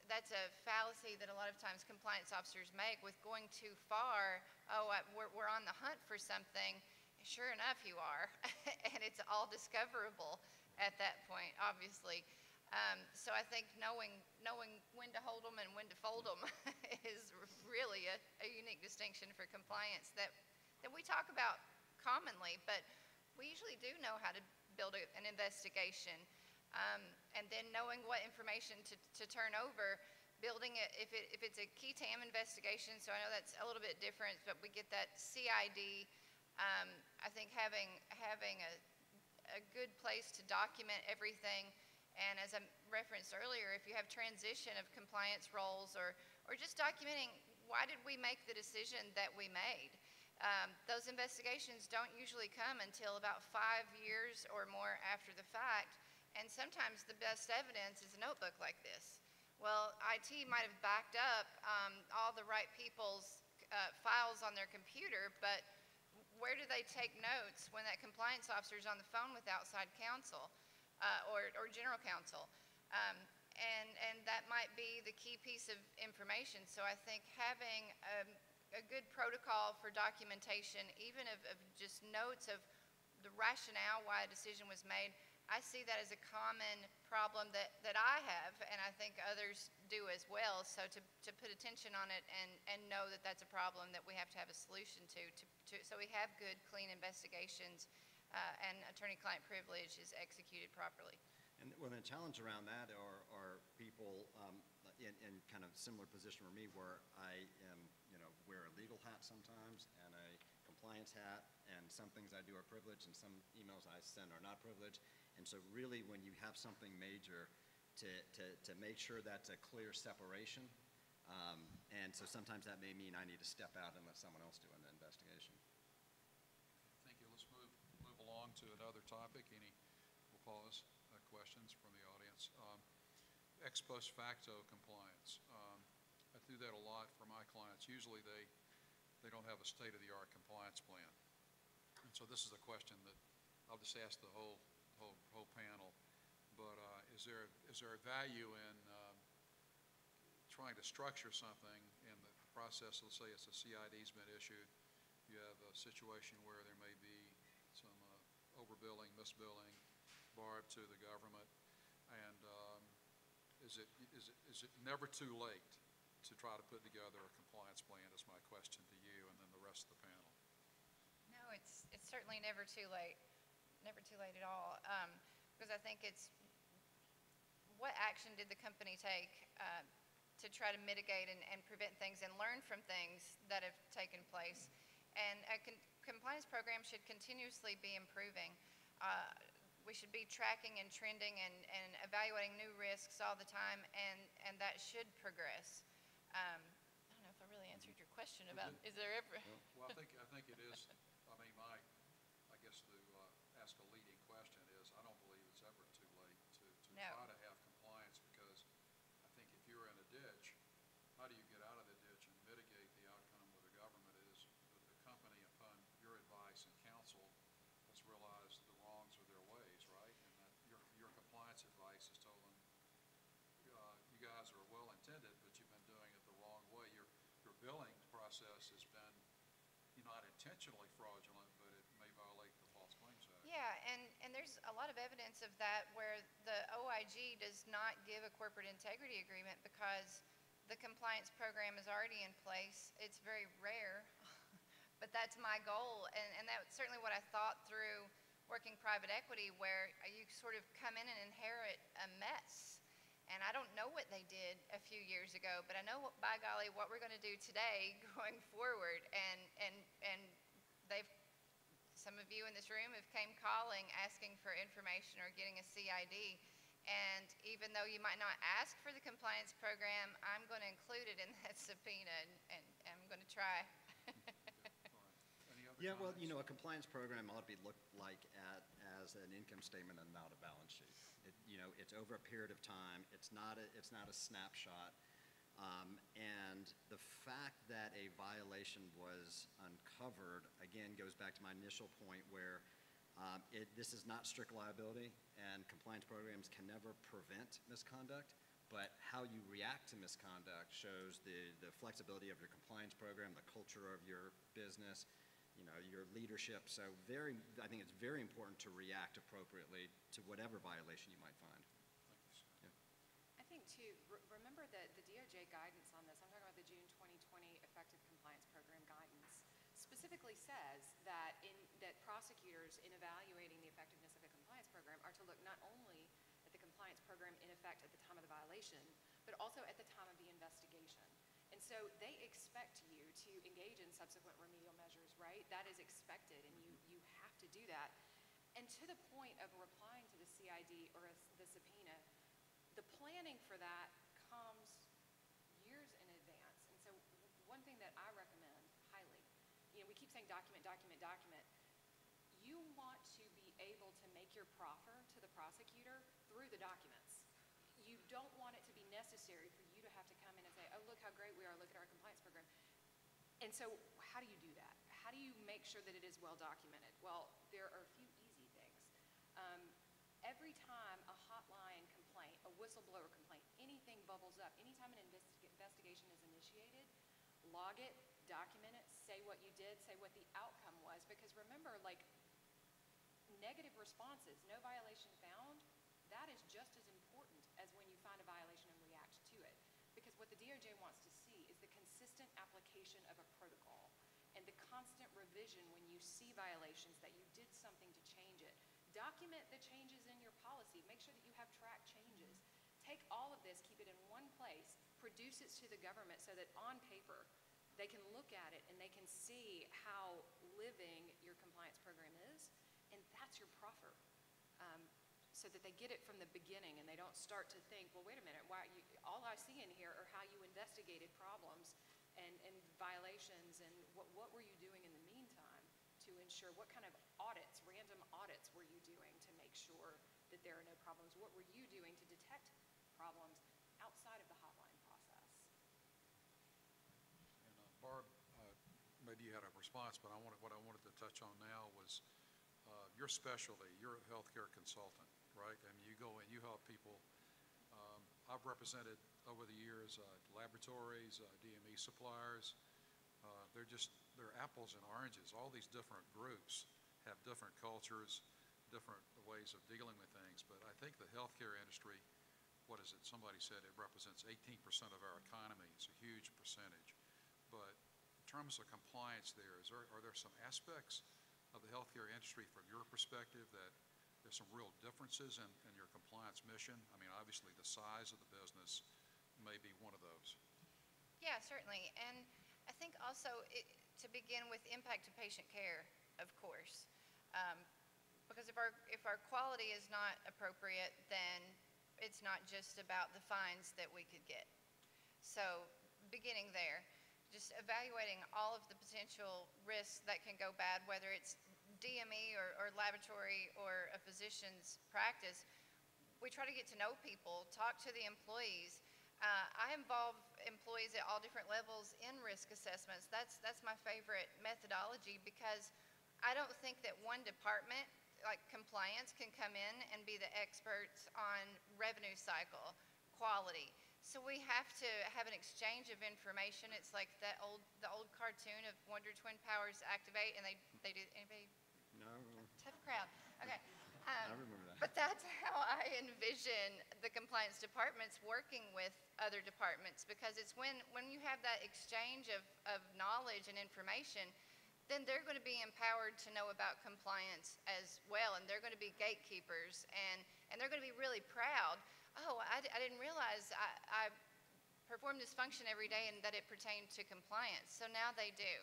that's a fallacy that a lot of times compliance officers make with going too far. Oh, I, we're, we're on the hunt for something. Sure enough, you are, and it's all discoverable at that point, obviously. Um, so I think knowing knowing when to hold them and when to fold them is really a, a unique distinction for compliance that that we talk about commonly, but we usually do know how to build a, an investigation. Um, and then knowing what information to, to turn over, building it, if, it, if it's a key TAM investigation, so I know that's a little bit different, but we get that C I D. Um, I think having, having a, a good place to document everything, and as I referenced earlier, if you have transition of compliance roles, or, or just documenting why did we make the decision that we made. Um, those investigations don't usually come until about five years or more after the fact. And sometimes the best evidence is a notebook like this. Well, I T might have backed up um, all the right people's uh, files on their computer, but where do they take notes when that compliance officer is on the phone with outside counsel uh, or, or general counsel? Um, and, and that might be the key piece of information. So I think having um, a good protocol for documentation, even of, of just notes of the rationale why a decision was made, I see that as a common problem that, that I have, and I think others do as well. So to, to put attention on it and, and know that that's a problem that we have to have a solution to, to, to so we have good, clean investigations uh, and attorney-client privilege is executed properly. And well, the challenge around that are, are people um, in, in kind of similar position for me, where I am, you know, wear a legal hat sometimes and a compliance hat, and some things I do are privileged and some emails I send are not privileged. And so really when you have something major, to, to, to make sure that's a clear separation. Um, and so sometimes that may mean I need to step out and let someone else do an investigation. Thank you. Let's move, move along to another topic. Any, we'll pause, uh, questions from the audience. Um, ex post facto compliance. Um, I do that a lot for my clients. Usually they, they don't have a state-of-the-art compliance plan. And so this is a question that I'll just ask the whole whole, whole panel, but uh, is there is there a value in um, trying to structure something in the process? Let's say it's a C I D's been issued. You have a situation where there may be some uh, overbilling, misbilling, Barb to the government, and um, is it is it is it never too late to try to put together a compliance plan? Is my question to you, and then the rest of the panel. No, it's it's certainly never too late. Never too late at all, um, because I think it's what action did the company take uh, to try to mitigate and, and prevent things and learn from things that have taken place. And a con compliance program should continuously be improving. Uh, we should be tracking and trending and, and evaluating new risks all the time, and, and that should progress. Um, I don't know if I really answered your question about, is there ever? Well, I think, I think it is. I mean, my, I guess to uh, ask a leading question is, I don't believe it's ever too late to, to No. try to have compliance, because I think if you're in a ditch, how do you get out of the ditch and mitigate the outcome with the government is that the company, upon your advice and counsel, has realized the wrongs of their ways, right? And that your, your compliance advice has told them, uh, you guys are well-intended, but you've been doing it the wrong way. Your, your billing process has been not intentionally fraudulent, but it may violate the False Claims Act. Yeah, and, and there's a lot of evidence of that where the O I G does not give a corporate integrity agreement because the compliance program is already in place. It's very rare, but that's my goal, and, and that's certainly what I thought through working private equity, where you sort of come in and inherit a mess. And I don't know what they did a few years ago, but I know, what, by golly, what we're going to do today going forward. And, and, and they've, some of you in this room have came calling asking for information or getting a C I D. And even though you might not ask for the compliance program, I'm going to include it in that subpoena, and, and I'm going to try. Any other Yeah, well, you comments? know, a compliance program ought to be looked like at, as an income statement and not a balance sheet. It, you know, it's over a period of time. It's not a, it's not a snapshot. Um, and the fact that a violation was uncovered, again, goes back to my initial point where um, it, this is not strict liability, and compliance programs can never prevent misconduct, but how you react to misconduct shows the, the flexibility of your compliance program, the culture of your business, you know, your leadership. So very, I think it's very important to react appropriately to whatever violation you might find. Thank you, sir. Yeah. I think too, re- remember that the D O J guidance on this, I'm talking about the June twenty twenty Effective Compliance Program guidance, specifically says that in, that prosecutors in evaluating the effectiveness of a compliance program are to look not only at the compliance program in effect at the time of the violation, but also at the time of the investigation. And so they expect you to engage in subsequent remedial measures, right? That is expected, and you, you have to do that. And to the point of replying to the C I D or a, the subpoena, the planning for that comes years in advance. And so one thing that I recommend highly, you know, we keep saying document, document, document. You want to be able to make your proffer to the prosecutor through the documents. You don't want it to be necessary for you to have to come in and say, oh, look how great we are, look at our compliance program. And so how do you do that? How do you make sure that it is well documented? Well, there are a few easy things. Um, every time a hotline complaint, a whistleblower complaint, anything bubbles up, anytime an investi- investigation is initiated, log it, document it, say what you did, say what the outcome was. Because remember, like, negative responses, no violation found, that is just as important as when you find a violation and react to it. Because what the D O J wants to see is the consistent application of a protocol and the constant revision when you see violations that you did something to change it. Document the changes in your policy. Make sure that you have track changes. Take all of this, keep it in one place, produce it to the government so that on paper they can look at it and they can see how living your compliance program is, and that's your proffer. Um, so that they get it from the beginning and they don't start to think, well, wait a minute, why you, all I see in here are how you investigated problems and, and violations, and what, what were you doing in the meantime to ensure, what kind of audits, random audits were you doing to make sure that there are no problems? What were you doing to detect problems outside of the hotline process? And uh, Barb, uh, maybe you had a response, but I wanted, what I wanted to touch on now was uh, your specialty. You're a healthcare consultant, right? I mean, you go in, you help people. Um, I've represented over the years uh, laboratories, uh, D M E suppliers. Uh, they're just, they're apples and oranges. All these different groups have different cultures, different ways of dealing with things. But I think the healthcare industry, what is it? Somebody said it represents eighteen percent of our economy. It's a huge percentage. But in terms of compliance there, is there, are there some aspects of the healthcare industry from your perspective that there's some real differences in, in your compliance mission? I mean, obviously the size of the business may be one of those. Yeah, certainly. And I think also it, to begin with impact to patient care, of course. Um, because if our, if our quality is not appropriate, then it's not just about the fines that we could get. So beginning there, just evaluating all of the potential risks that can go bad, whether it's D M E or, or laboratory or a physician's practice. We try to get to know people, talk to the employees. Uh, I involve employees at all different levels in risk assessments. That's, that's my favorite methodology, because I don't think that one department, like compliance, can come in and be the experts on revenue cycle, quality. So we have to have an exchange of information. It's like that old, the old cartoon of Wonder Twin Powers activate, and they, they do, anybody? No, Tough crowd. Okay. Um, I remember that. But that's how I envision the compliance departments working with other departments, because it's when, when you have that exchange of, of knowledge and information, then they're going to be empowered to know about compliance as well, and they're going to be gatekeepers, and, and they're going to be really proud. Oh, I, I didn't realize I, I perform this function every day and that it pertained to compliance. So now they do.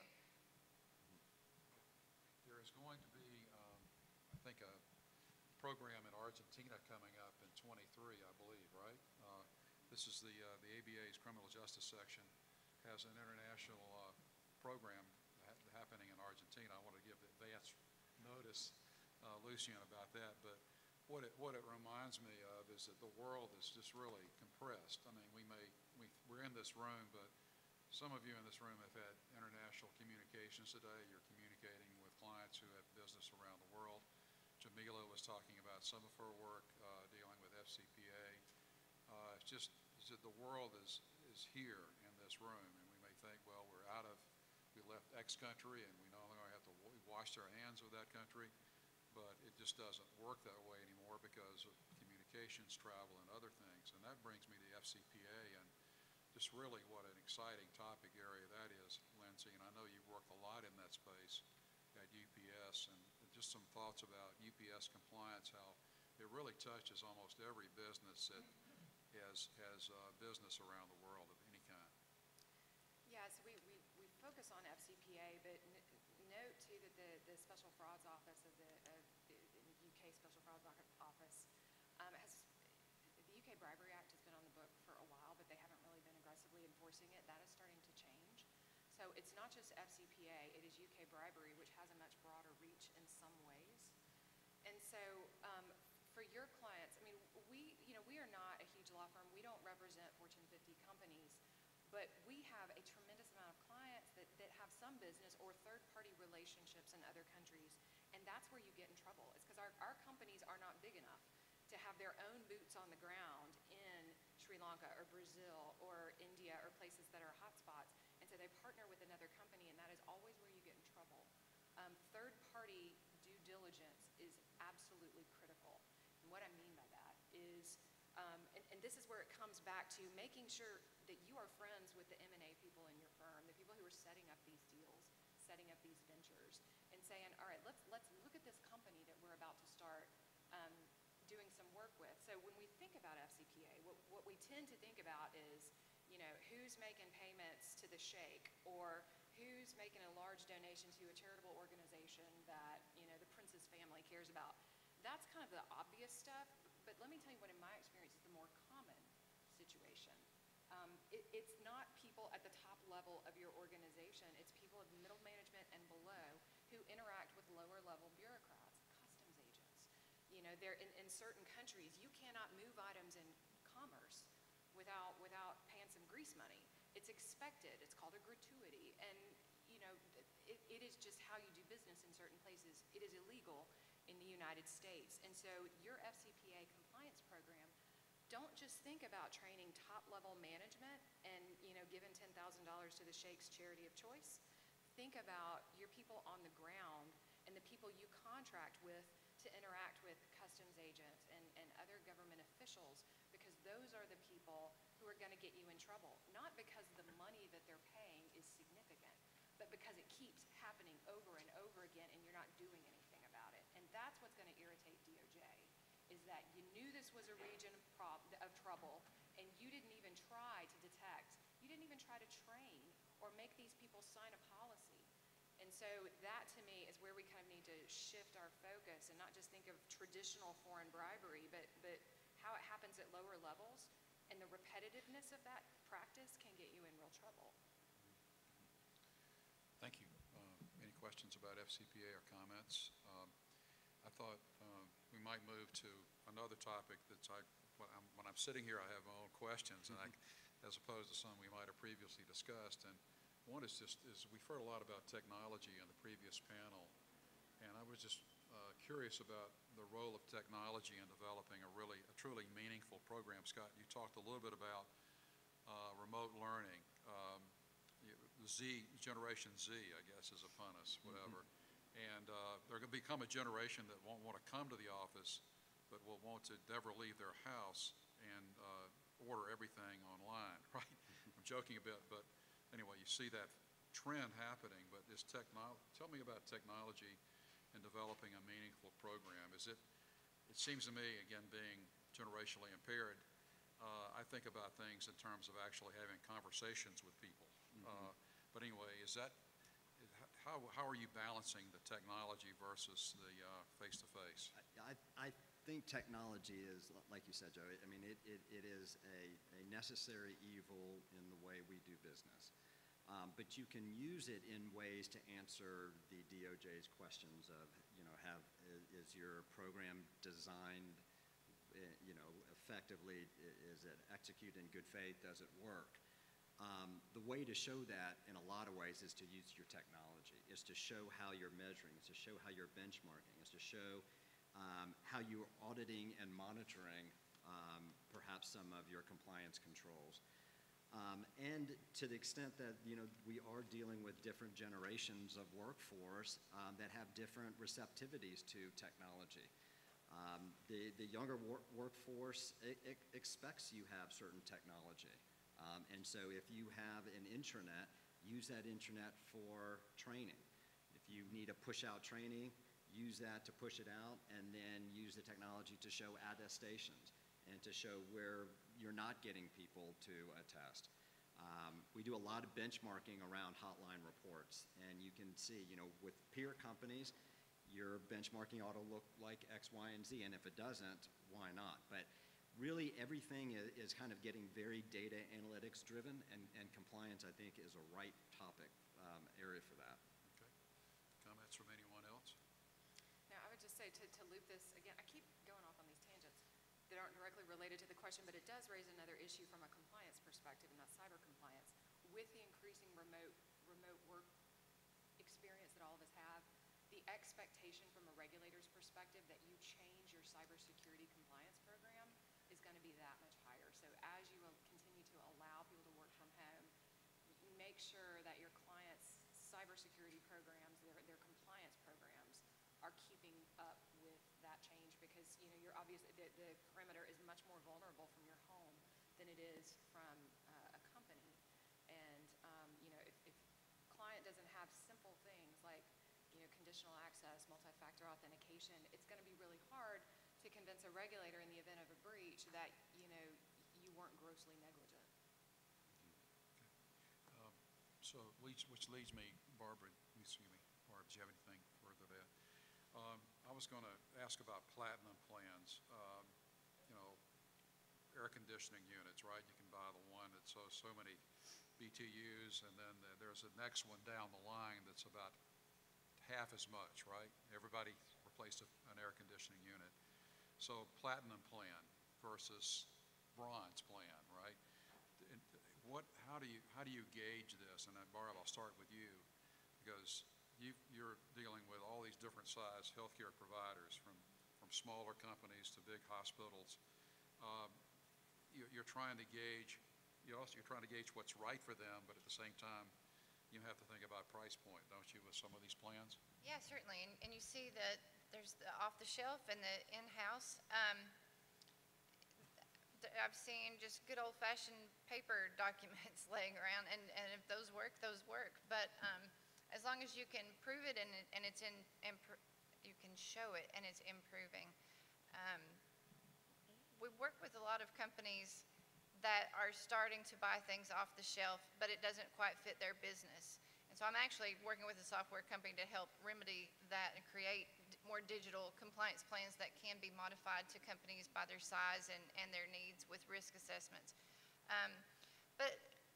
There is going to be, um, I think, a program in Argentina coming up in twenty-three, I believe, right? Uh, this is the, uh, the A B A's criminal justice section has an international uh, program ha happening in Argentina. I want to give the advance notice, uh, Lucian, about that. But what it, what it reminds me of is that the world is just really compressed. I mean, we may, we, we're in this room, but some of you in this room have had international communications today. You're communicating with clients who have business around the world. Jamila was talking about some of her work uh, dealing with F C P A. Uh, it's just, it's is that the world is, is here in this room, and we may think, well, we're out of, we left X country, and we no longer have to wa- wash our hands with that country, but it just doesn't work that way anymore because of communications, travel, and other things. And that brings me to F C P A, and just really what an exciting topic area that is, Lynsey, and I know you've worked a lot in that space at U P S, and just some thoughts about U P S compliance, how it really touches almost every business that has, has uh, business around the world of any kind. Yeah, so we, we, we focus on F C P A, but n- note too that the, the Special Frauds Office of the, of the the U K Special Frauds Office um, has, the U K Bribery Act has been on the book for a while, but they haven't really been aggressively enforcing it. That is starting to change. So it's not just F C P A, it is U K bribery, which has a much broader reach in some ways. And so um, for your clients, I mean, we, you know, we are not a huge law firm. We don't represent Fortune fifty companies, but we have a tremendous amount of clients that, that have some business or third-party relationships in other countries, and that's where you get in trouble. It's because our, our companies are not big enough to have their own boots on the ground in Sri Lanka or Brazil or India or places that are hotspots, and so they partner with another company, and that is always where you get in trouble. Um, third-party due diligence is absolutely critical, and what I mean by that is, um, and, and this is where it comes back to making sure that you are friends with the M and A people in your firm, the people who are setting up these deals, setting up these ventures, and saying, all right, let's, let's look at this company that we're about to start um, doing some work with. So when we think about F C P A, what, what we tend to think about is, you know, who's making payments to the sheikh, or who's making a large donation to a charitable organization that, you know, the prince's family cares about. That's kind of the obvious stuff, but let me tell you what in my experience is the more common situation. Um, it, it's not people at the top level of your organization, it's people of middle management and below who interact with lower level bureaucrats, customs agents. You know, they're in, in certain countries, you cannot move items in commerce without, without paying some grease money. It's expected, it's called a gratuity, and you know, it, it is just how you do business in certain places. It is illegal in the United States. And so your F C P A compliance program, don't just think about training top-level management and, you know, giving ten thousand dollars to the sheikh's charity of choice. Think about your people on the ground and the people you contract with to interact with customs agents and, and other government officials, because those are the people who are going to get you in trouble. Not because the money that they're paying is significant, but because it keeps happening over and over again and you're not doing anything about it. And that's what's going to irritate D O J, is that you knew this was a region of, prob- of trouble and you didn't even try to detect, you didn't even try to train or make these people sign a policy. And so that to me is where we kind of need to shift our focus and not just think of traditional foreign bribery, but, but how it happens at lower levels, and the repetitiveness of that practice can get you in real trouble. Thank you. Uh, any questions about F C P A or comments? Um, I thought uh, we might move to another topic that's, I, when, I'm, when I'm sitting here, I have my own questions, and I, as opposed to some we might have previously discussed. And one is just, is we've heard a lot about technology in the previous panel, and I was just uh, curious about the role of technology in developing a really, a truly meaningful program. Scott, you talked a little bit about uh, remote learning. Um, Z, Generation Z, I guess, is upon us, whatever. Mm-hmm. And uh, they're going to become a generation that won't want to come to the office, but will want to never leave their house and uh, order everything online, right? Mm-hmm. I'm joking a bit, but anyway, you see that trend happening. But this technology, tell me about technology in developing a meaningful program. Is it, it seems to me, again, being generationally impaired, uh, I think about things in terms of actually having conversations with people. Mm-hmm. uh, But anyway, is that, how, how are you balancing the technology versus the uh, face-to-face? I, I think technology is, like you said, Joe, I mean, it, it, it is a, a necessary evil in the way we do business. Um, but you can use it in ways to answer the D O J's questions of, you know, have, is, is your program designed, you know, effectively? Is it executed in good faith? Does it work? Um, the way to show that in a lot of ways is to use your technology, is to show how you're measuring, is to show how you're benchmarking, is to show um, how you're auditing and monitoring um, perhaps collapse some of your compliance controls. Um, and to the extent that, you know, we are dealing with different generations of workforce um, that have different receptivities to technology. Um, the, the younger wor workforce it, it expects you have certain technology. Um, and so if you have an intranet, use that intranet for training. If you need a push-out training, use that to push it out, and then use the technology to show attestations and to show where you're not getting people to attest. Um, we do a lot of benchmarking around hotline reports, and you can see, you know, with peer companies, your benchmarking ought to look like X, Y, and Z, and if it doesn't, why not? But really, everything is, is kind of getting very data analytics driven, and, and compliance, I think, is a right topic um, area for that. Okay. Comments from anyone else? Now, I would just say to, to loop this, again, I keep going off on these tangents that aren't directly related to the question, but it does raise another issue from a compliance perspective, and that's cyber compliance. With the increasing remote, remote work experience that all of us have, the expectation from a regulator's perspective that you change your cybersecurity compliance program is going to be that much higher. So as you will continue to allow people to work from home, make sure that your clients' cybersecurity programs, their, their compliance programs, are keeping up with that change, because you know you're obviously the, the perimeter is much more vulnerable from your home than it is from uh, a company. And um, you know if, if client doesn't have simple things like you know conditional access, multi-factor authentication, it's going to be really hard to convince a regulator in the event of a breach that you know you weren't grossly negligent. Okay. Um, so leads, which leads me, Barbara, excuse me, Barb, do you have anything further to add? Um, I was going to ask about platinum plans. Um, you know, air conditioning units, right? You can buy the one that's so, so many B T Us, and then the, there's a next one down the line that's about half as much, right? Everybody replaced a, an air conditioning unit. So platinum plan versus bronze plan, right? And what, how do you, how do you gauge this? And uh, Barb, I'll start with you, because You, you're dealing with all these different size healthcare providers, from, from smaller companies to big hospitals. Um, you, you're trying to gauge, you also, you're trying to gauge what's right for them, but at the same time, you have to think about price point, don't you, with some of these plans? Yeah, certainly. And, and you see that there's the off-the-shelf and the in-house. Um, th- I've seen just good old-fashioned paper documents laying around, and, and if those work, those work. But um, as long as you can prove it and, it, and it's in, impr you can show it and it's improving. Um, we work with a lot of companies that are starting to buy things off the shelf, but it doesn't quite fit their business. And so I'm actually working with a software company to help remedy that and create more digital compliance plans that can be modified to companies by their size and, and their needs with risk assessments. Um, but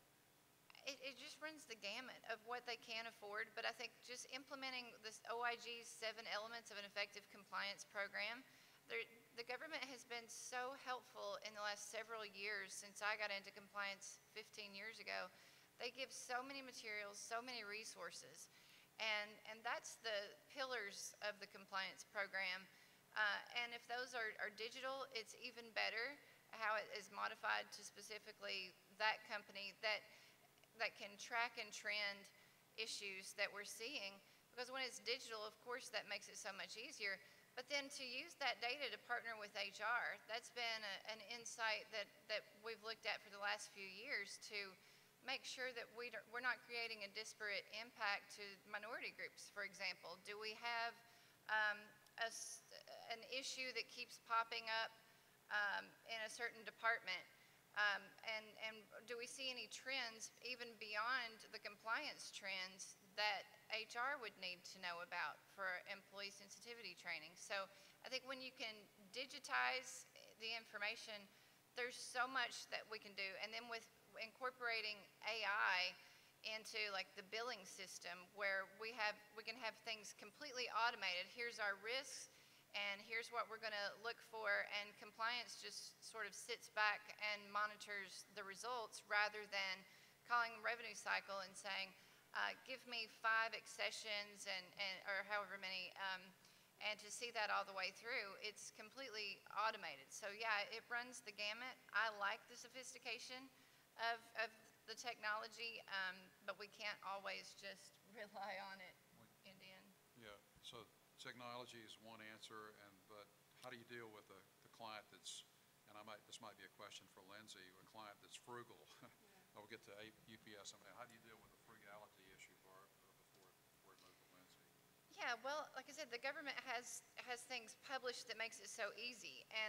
It, it just runs the gamut of what they can afford, but I think just implementing this O I G's seven elements of an effective compliance program, there, the government has been so helpful in the last several years since I got into compliance fifteen years ago. They give so many materials, so many resources, and, and that's the pillars of the compliance program. Uh, and if those are, are digital, it's even better how it is modified to specifically that company that that can track and trend issues that we're seeing, because when it's digital, of course, that makes it so much easier. But then to use that data to partner with H R, that's been a, an insight that, that we've looked at for the last few years to make sure that we don't, we're not creating a disparate impact to minority groups, for example. Do we have um, a, an issue that keeps popping up um, in a certain department? Um, and, and do we see any trends even beyond the compliance trends that H R would need to know about for employee sensitivity training? So I think when you can digitize the information, there's so much that we can do. And then with incorporating A I into like the billing system, where we have we can have things completely automated. Here's our risks, and here's what we're going to look for, and compliance just sort of sits back and monitors the results rather than calling revenue cycle and saying, uh, give me five accessions and, and or however many, um, And to see that all the way through, it's completely automated. So yeah, it runs the gamut. I like the sophistication of, of the technology, um, but we can't always just rely on it end to end. Yeah, so technology is one answer, and, but how do you deal with the, the client that's, and I might, this might be a question for Lynsey, a client that's frugal? Yeah. We'll get to U P S. I mean, how do you deal with the frugality issue, Barb, uh, before, before we move to Lynsey? Yeah, well, like I said, the government has, has things published that makes it so easy. And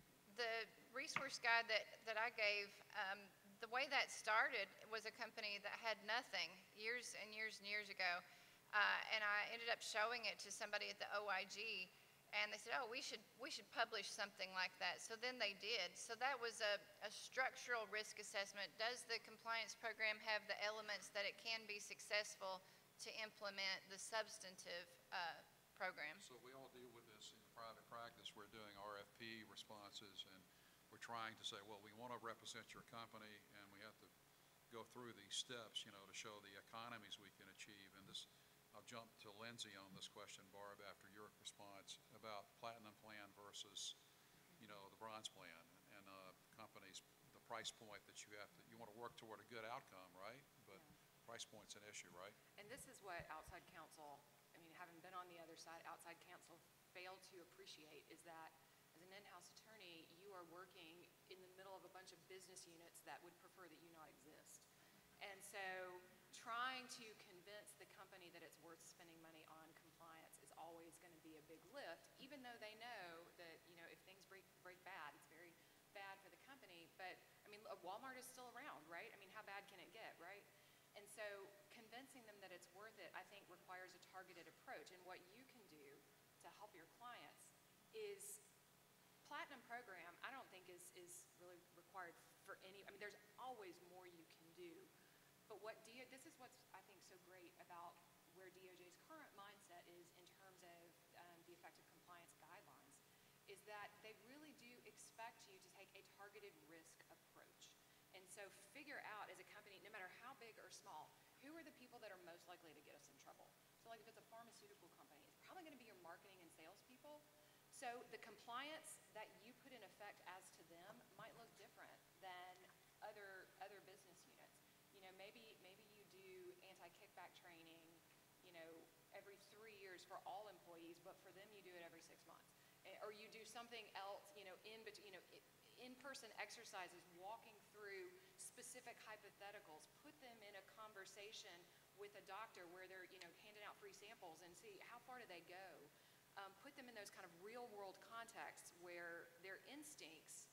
the resource guide that, that I gave, um, the way that started was a company that had nothing years and years and years ago. Uh, and I ended up showing it to somebody at the O I G, and they said, oh, we should, we should publish something like that. So then they did. So that was a, a structural risk assessment. Does the compliance program have the elements that it can be successful to implement the substantive uh, program? So we all deal with this in private practice. We're doing R F P responses, and we're trying to say, well, we want to represent your company, and we have to go through these steps, you know, to show the economies we can achieve. And this, I'll jump to Lynsey on this question, Barb, after your response about platinum plan versus, you know, the bronze plan, and uh, companies, the price point that you have to, you want to work toward a good outcome, right? But yeah. Price point's an issue, right? And this is what outside counsel, I mean, having been on the other side, outside counsel failed to appreciate is that as an in-house attorney, you are working in the middle of a bunch of business units that would prefer that you not exist. And so trying to convince the company that it's worth spending money on compliance is always going to be a big lift, even though they know that, you know, if things break, break bad, it's very bad for the company. But, I mean, Walmart is still around, right? I mean, how bad can it get, right? And so convincing them that it's worth it, I think, requires a targeted approach. And what you can do to help your clients is platinum program, I don't think is, is really required for any, I mean, there's always more you can do. But what D O, this is what's, I think, so great about where D O J's current mindset is in terms of um, the effective compliance guidelines, is that they really do expect you to take a targeted risk approach. And so figure out as a company, no matter how big or small, who are the people that are most likely to get us in trouble? So like if it's a pharmaceutical company, it's probably going to be your marketing and sales people. So the compliance that you put in effect as to them might look different than other, other business units. You know, maybe, maybe you do anti-kickback training, you know, every three years for all employees, but for them you do it every six months. Or you do something else, you know, in between, you know, in-person exercises, walking through specific hypotheticals, put them in a conversation with a doctor where they're, you know, handing out free samples and see how far do they go. Um, put them in those kind of real-world contexts where their instincts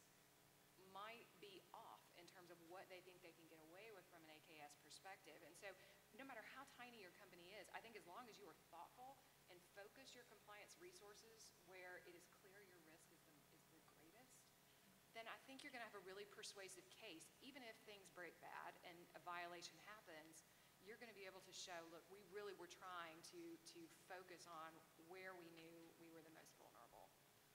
might be off in terms of what they think they can get away with from an A K S perspective. And so no matter how tiny your company is, I think as long as you are thoughtful and focus your compliance resources where it is clear your risk is the, is the greatest, then I think you're going to have a really persuasive case. Even if things break bad and a violation happens, you're going to be able to show, look, we really were trying to, to focus on where we knew we were the most vulnerable.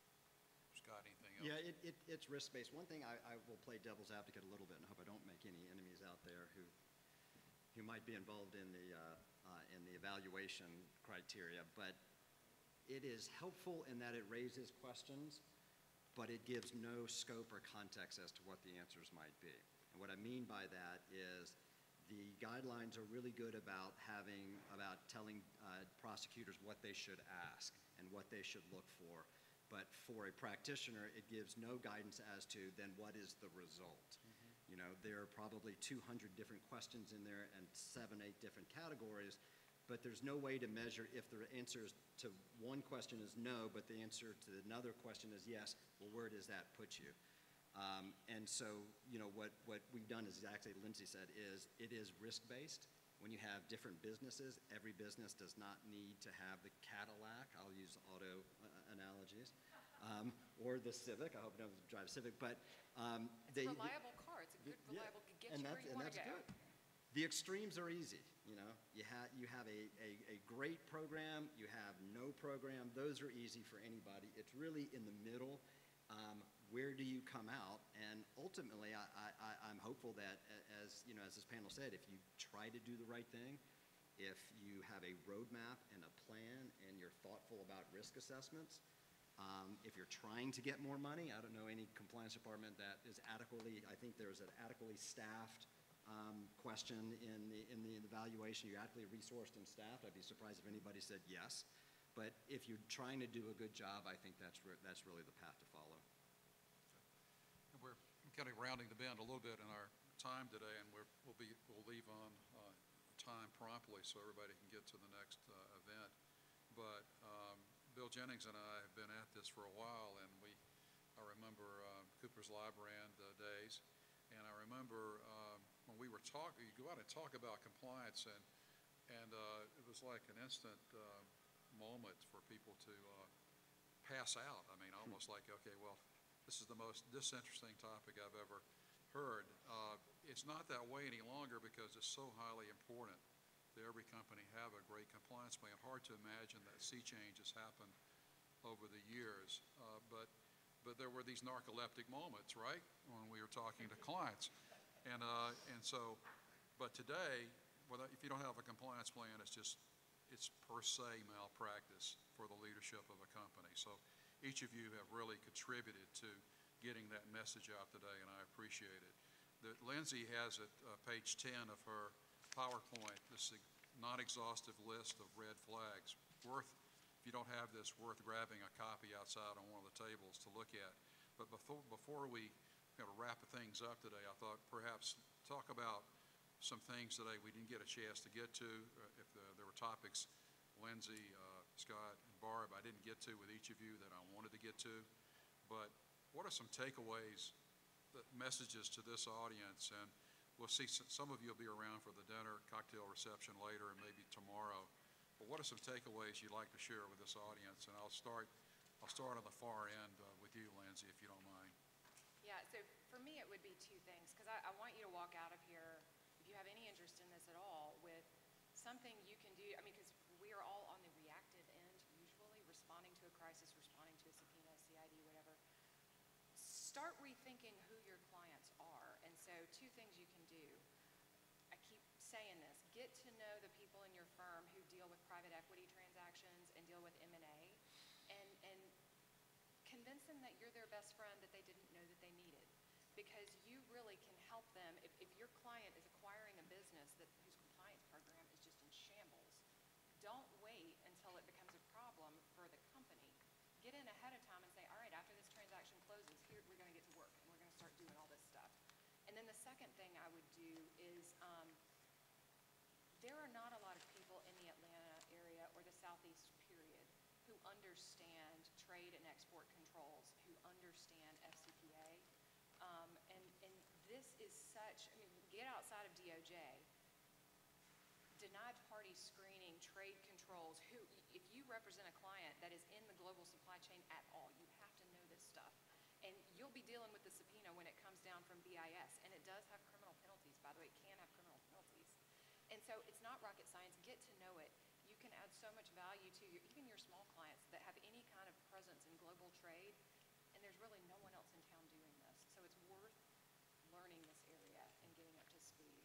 Scott, anything else? Yeah, it, it, it's risk-based. One thing I, I will play devil's advocate a little bit, and I hope I don't make any enemies out there who who might be involved in the uh, uh, in the evaluation criteria, but it is helpful in that it raises questions, but it gives no scope or context as to what the answers might be. And what I mean by that is the guidelines are really good about having, about telling uh, prosecutors what they should ask and what they should look for. But for a practitioner, it gives no guidance as to then what is the result. Mm-hmm. You know, there are probably two hundred different questions in there and seven, eight different categories, but there's no way to measure if the answer to one question is no, but the answer to another question is yes. Well, where does that put you? Um, and so, you know, what, what we've done is exactly what Lynsey said, is it is risk-based. When you have different businesses, every business does not need to have the Cadillac, I'll use auto uh, analogies, um, or the Civic. I hope no one drives Civic, but um, it's they, a reliable they, car. It's a good, reliable, yeah, get and you that's, where you want to go. Good. The extremes are easy. You know, you have you have a, a, a great program, you have no program. Those are easy for anybody. It's really in the middle. Um, where do you come out? And ultimately, I, I, I'm hopeful that, as you know, as this panel said, if you try to do the right thing, if you have a roadmap and a plan and you're thoughtful about risk assessments, um, if you're trying to get more money, I don't know any compliance department that is adequately, I think there's an adequately staffed um, question in the, in the evaluation. You're adequately resourced and staffed. I'd be surprised if anybody said yes. But if you're trying to do a good job, I think that's, re- that's really the path to follow. And we're kind of rounding the bend a little bit in our time today, and we're, we'll be, we'll leave on uh, time promptly so everybody can get to the next uh, event. But um, Bill Jennings and I have been at this for a while, and we, I remember uh, Cooper's Librand uh, days, and I remember um, when we were talking, you go out and talk about compliance, and, and uh, it was like an instant uh, moment for people to uh, pass out. I mean, almost like, okay, well, this is the most disinteresting topic I've ever heard. Uh, it's not that way any longer because it's so highly important that every company have a great compliance plan. Hard to imagine that sea change has happened over the years, uh, but but there were these narcoleptic moments, right, when we were talking to clients, and uh, and so, but today, whether, if you don't have a compliance plan, it's just it's per se malpractice for the leadership of a company. So each of you have really contributed to getting that message out today, and I appreciate it. The, Lynsey has at uh, page ten of her PowerPoint this non-exhaustive list of red flags. Worth, if you don't have this, worth grabbing a copy outside on one of the tables to look at. But before, before we kind of wrap things up today, I thought perhaps talk about some things today we didn't get a chance to get to. Uh, if the, there were topics, Lynsey, uh, Scott, and Barb, I didn't get to with each of you that I wanted to get to. But what are some takeaways, the messages to this audience? And we'll see some of you will be around for the dinner, cocktail reception later, and maybe tomorrow. But what are some takeaways you'd like to share with this audience? And I'll start, I'll start on the far end uh, with you, Lynsey, if you don't mind. Yeah, so for me, it would be two things, because I, I want you to walk out of here, if you have any interest in this at all, with something you can do. I mean, because we are all on the reactive end, usually, responding to a crisis, responding to a subpoena, C I D, whatever. Start rethinking who your clients are. And so two things you can do. I keep saying this. Get to know the people in your firm who deal with private equity transactions and deal with M and A, and, and convince them that you're their best friend that they didn't know that they needed. Because you really can help them. If, if your client is acquiring a business that, whose compliance program is just in shambles, don't wait until it becomes a problem for the company. Get in ahead of time and say, all right, after this transaction closes, here we're going to get to work and we're going to start doing all this stuff. And then the second thing I would do is um, there are not a lot of people in the Atlanta area or the Southeast period who understand trade and export controls, who understand F C P A. Um, and, and this is such, I mean, get outside of D O J. Denied party screening, trade controls, who, if you represent a client that is in the global supply chain at all, you have to know this stuff. And you'll be dealing with the subpoena when it comes down from B I S, and it does have criminal penalties, by the way, it can have criminal penalties. And so it's not rocket science, get to know it. You can add so much value to your, even your small clients that have any kind of presence in global trade, and there's really no one else in town doing this. So it's worth learning this area and getting up to speed.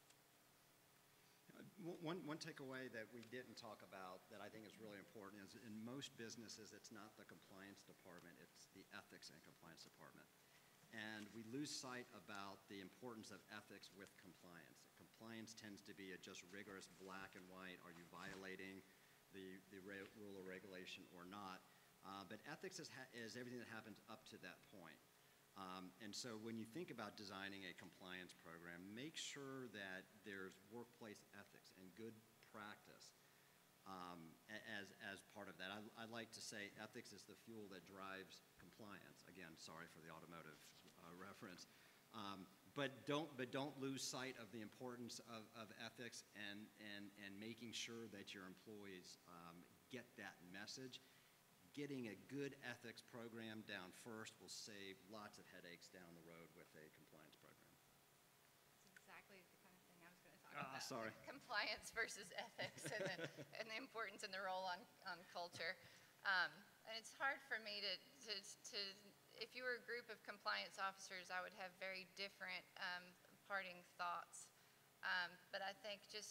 One, one takeaway that we didn't talk about that I think is really important is in most businesses, it's not the compliance department, it's the ethics and compliance department. And we lose sight about the importance of ethics with compliance. Compliance tends to be a just rigorous black and white, are you violating the, the re rule or regulation or not? Uh, but ethics is, ha is everything that happens up to that point. Um, and so when you think about designing a compliance program, make sure that there's workplace ethics and good practice um, as, as part of that. I, I like to say ethics is the fuel that drives compliance. Again, sorry for the automotive uh, reference. Um, but, don't, but don't lose sight of the importance of, of ethics and, and, and making sure that your employees um, get that message. Getting a good ethics program down first will save lots of headaches down the road with a compliance program. That's exactly the kind of thing I was going to talk Ah, about. sorry. Compliance versus ethics and the, and the importance and the role on, on culture. Um, and it's hard for me to, to, to, if you were a group of compliance officers, I would have very different um, parting thoughts. Um, but I think just to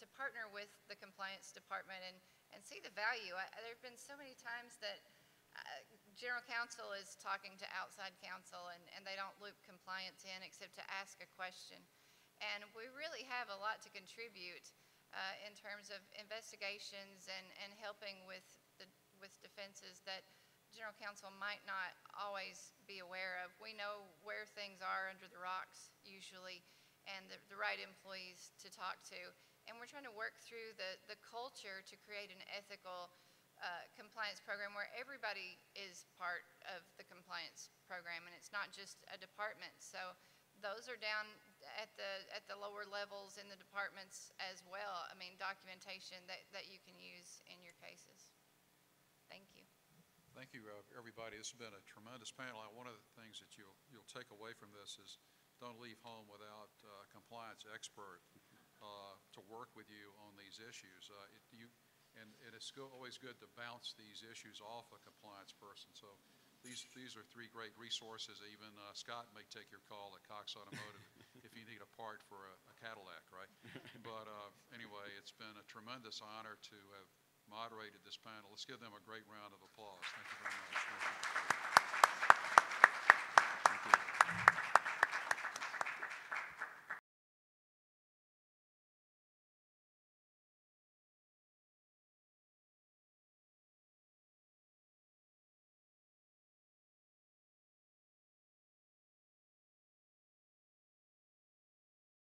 to partner with the compliance department and, and see the value. I, there have been so many times that uh, general counsel is talking to outside counsel and, and they don't loop compliance in except to ask a question. And we really have a lot to contribute uh, in terms of investigations and, and helping with, the, with defenses that general counsel might not always be aware of. We know where things are under the rocks usually and the, the right employees to talk to. And we're trying to work through the, the culture to create an ethical uh, compliance program where everybody is part of the compliance program and it's not just a department. So those are down at the, at the lower levels in the departments as well. I mean, documentation that, that you can use in your cases. Thank you. Thank you, uh, everybody. This has been a tremendous panel. Uh, One of the things that you'll, you'll take away from this is don't leave home without uh, a compliance expert uh, to work with you on these issues. Uh, it, you, and, and it's go, always good to bounce these issues off a compliance person. So these, these are three great resources. Even uh, Scott may take your call at Cox Automotive if you need a part for a, a Cadillac, right? But uh, anyway, it's been a tremendous honor to have moderated this panel. Let's give them a great round of applause. Thank you very much. Thank you.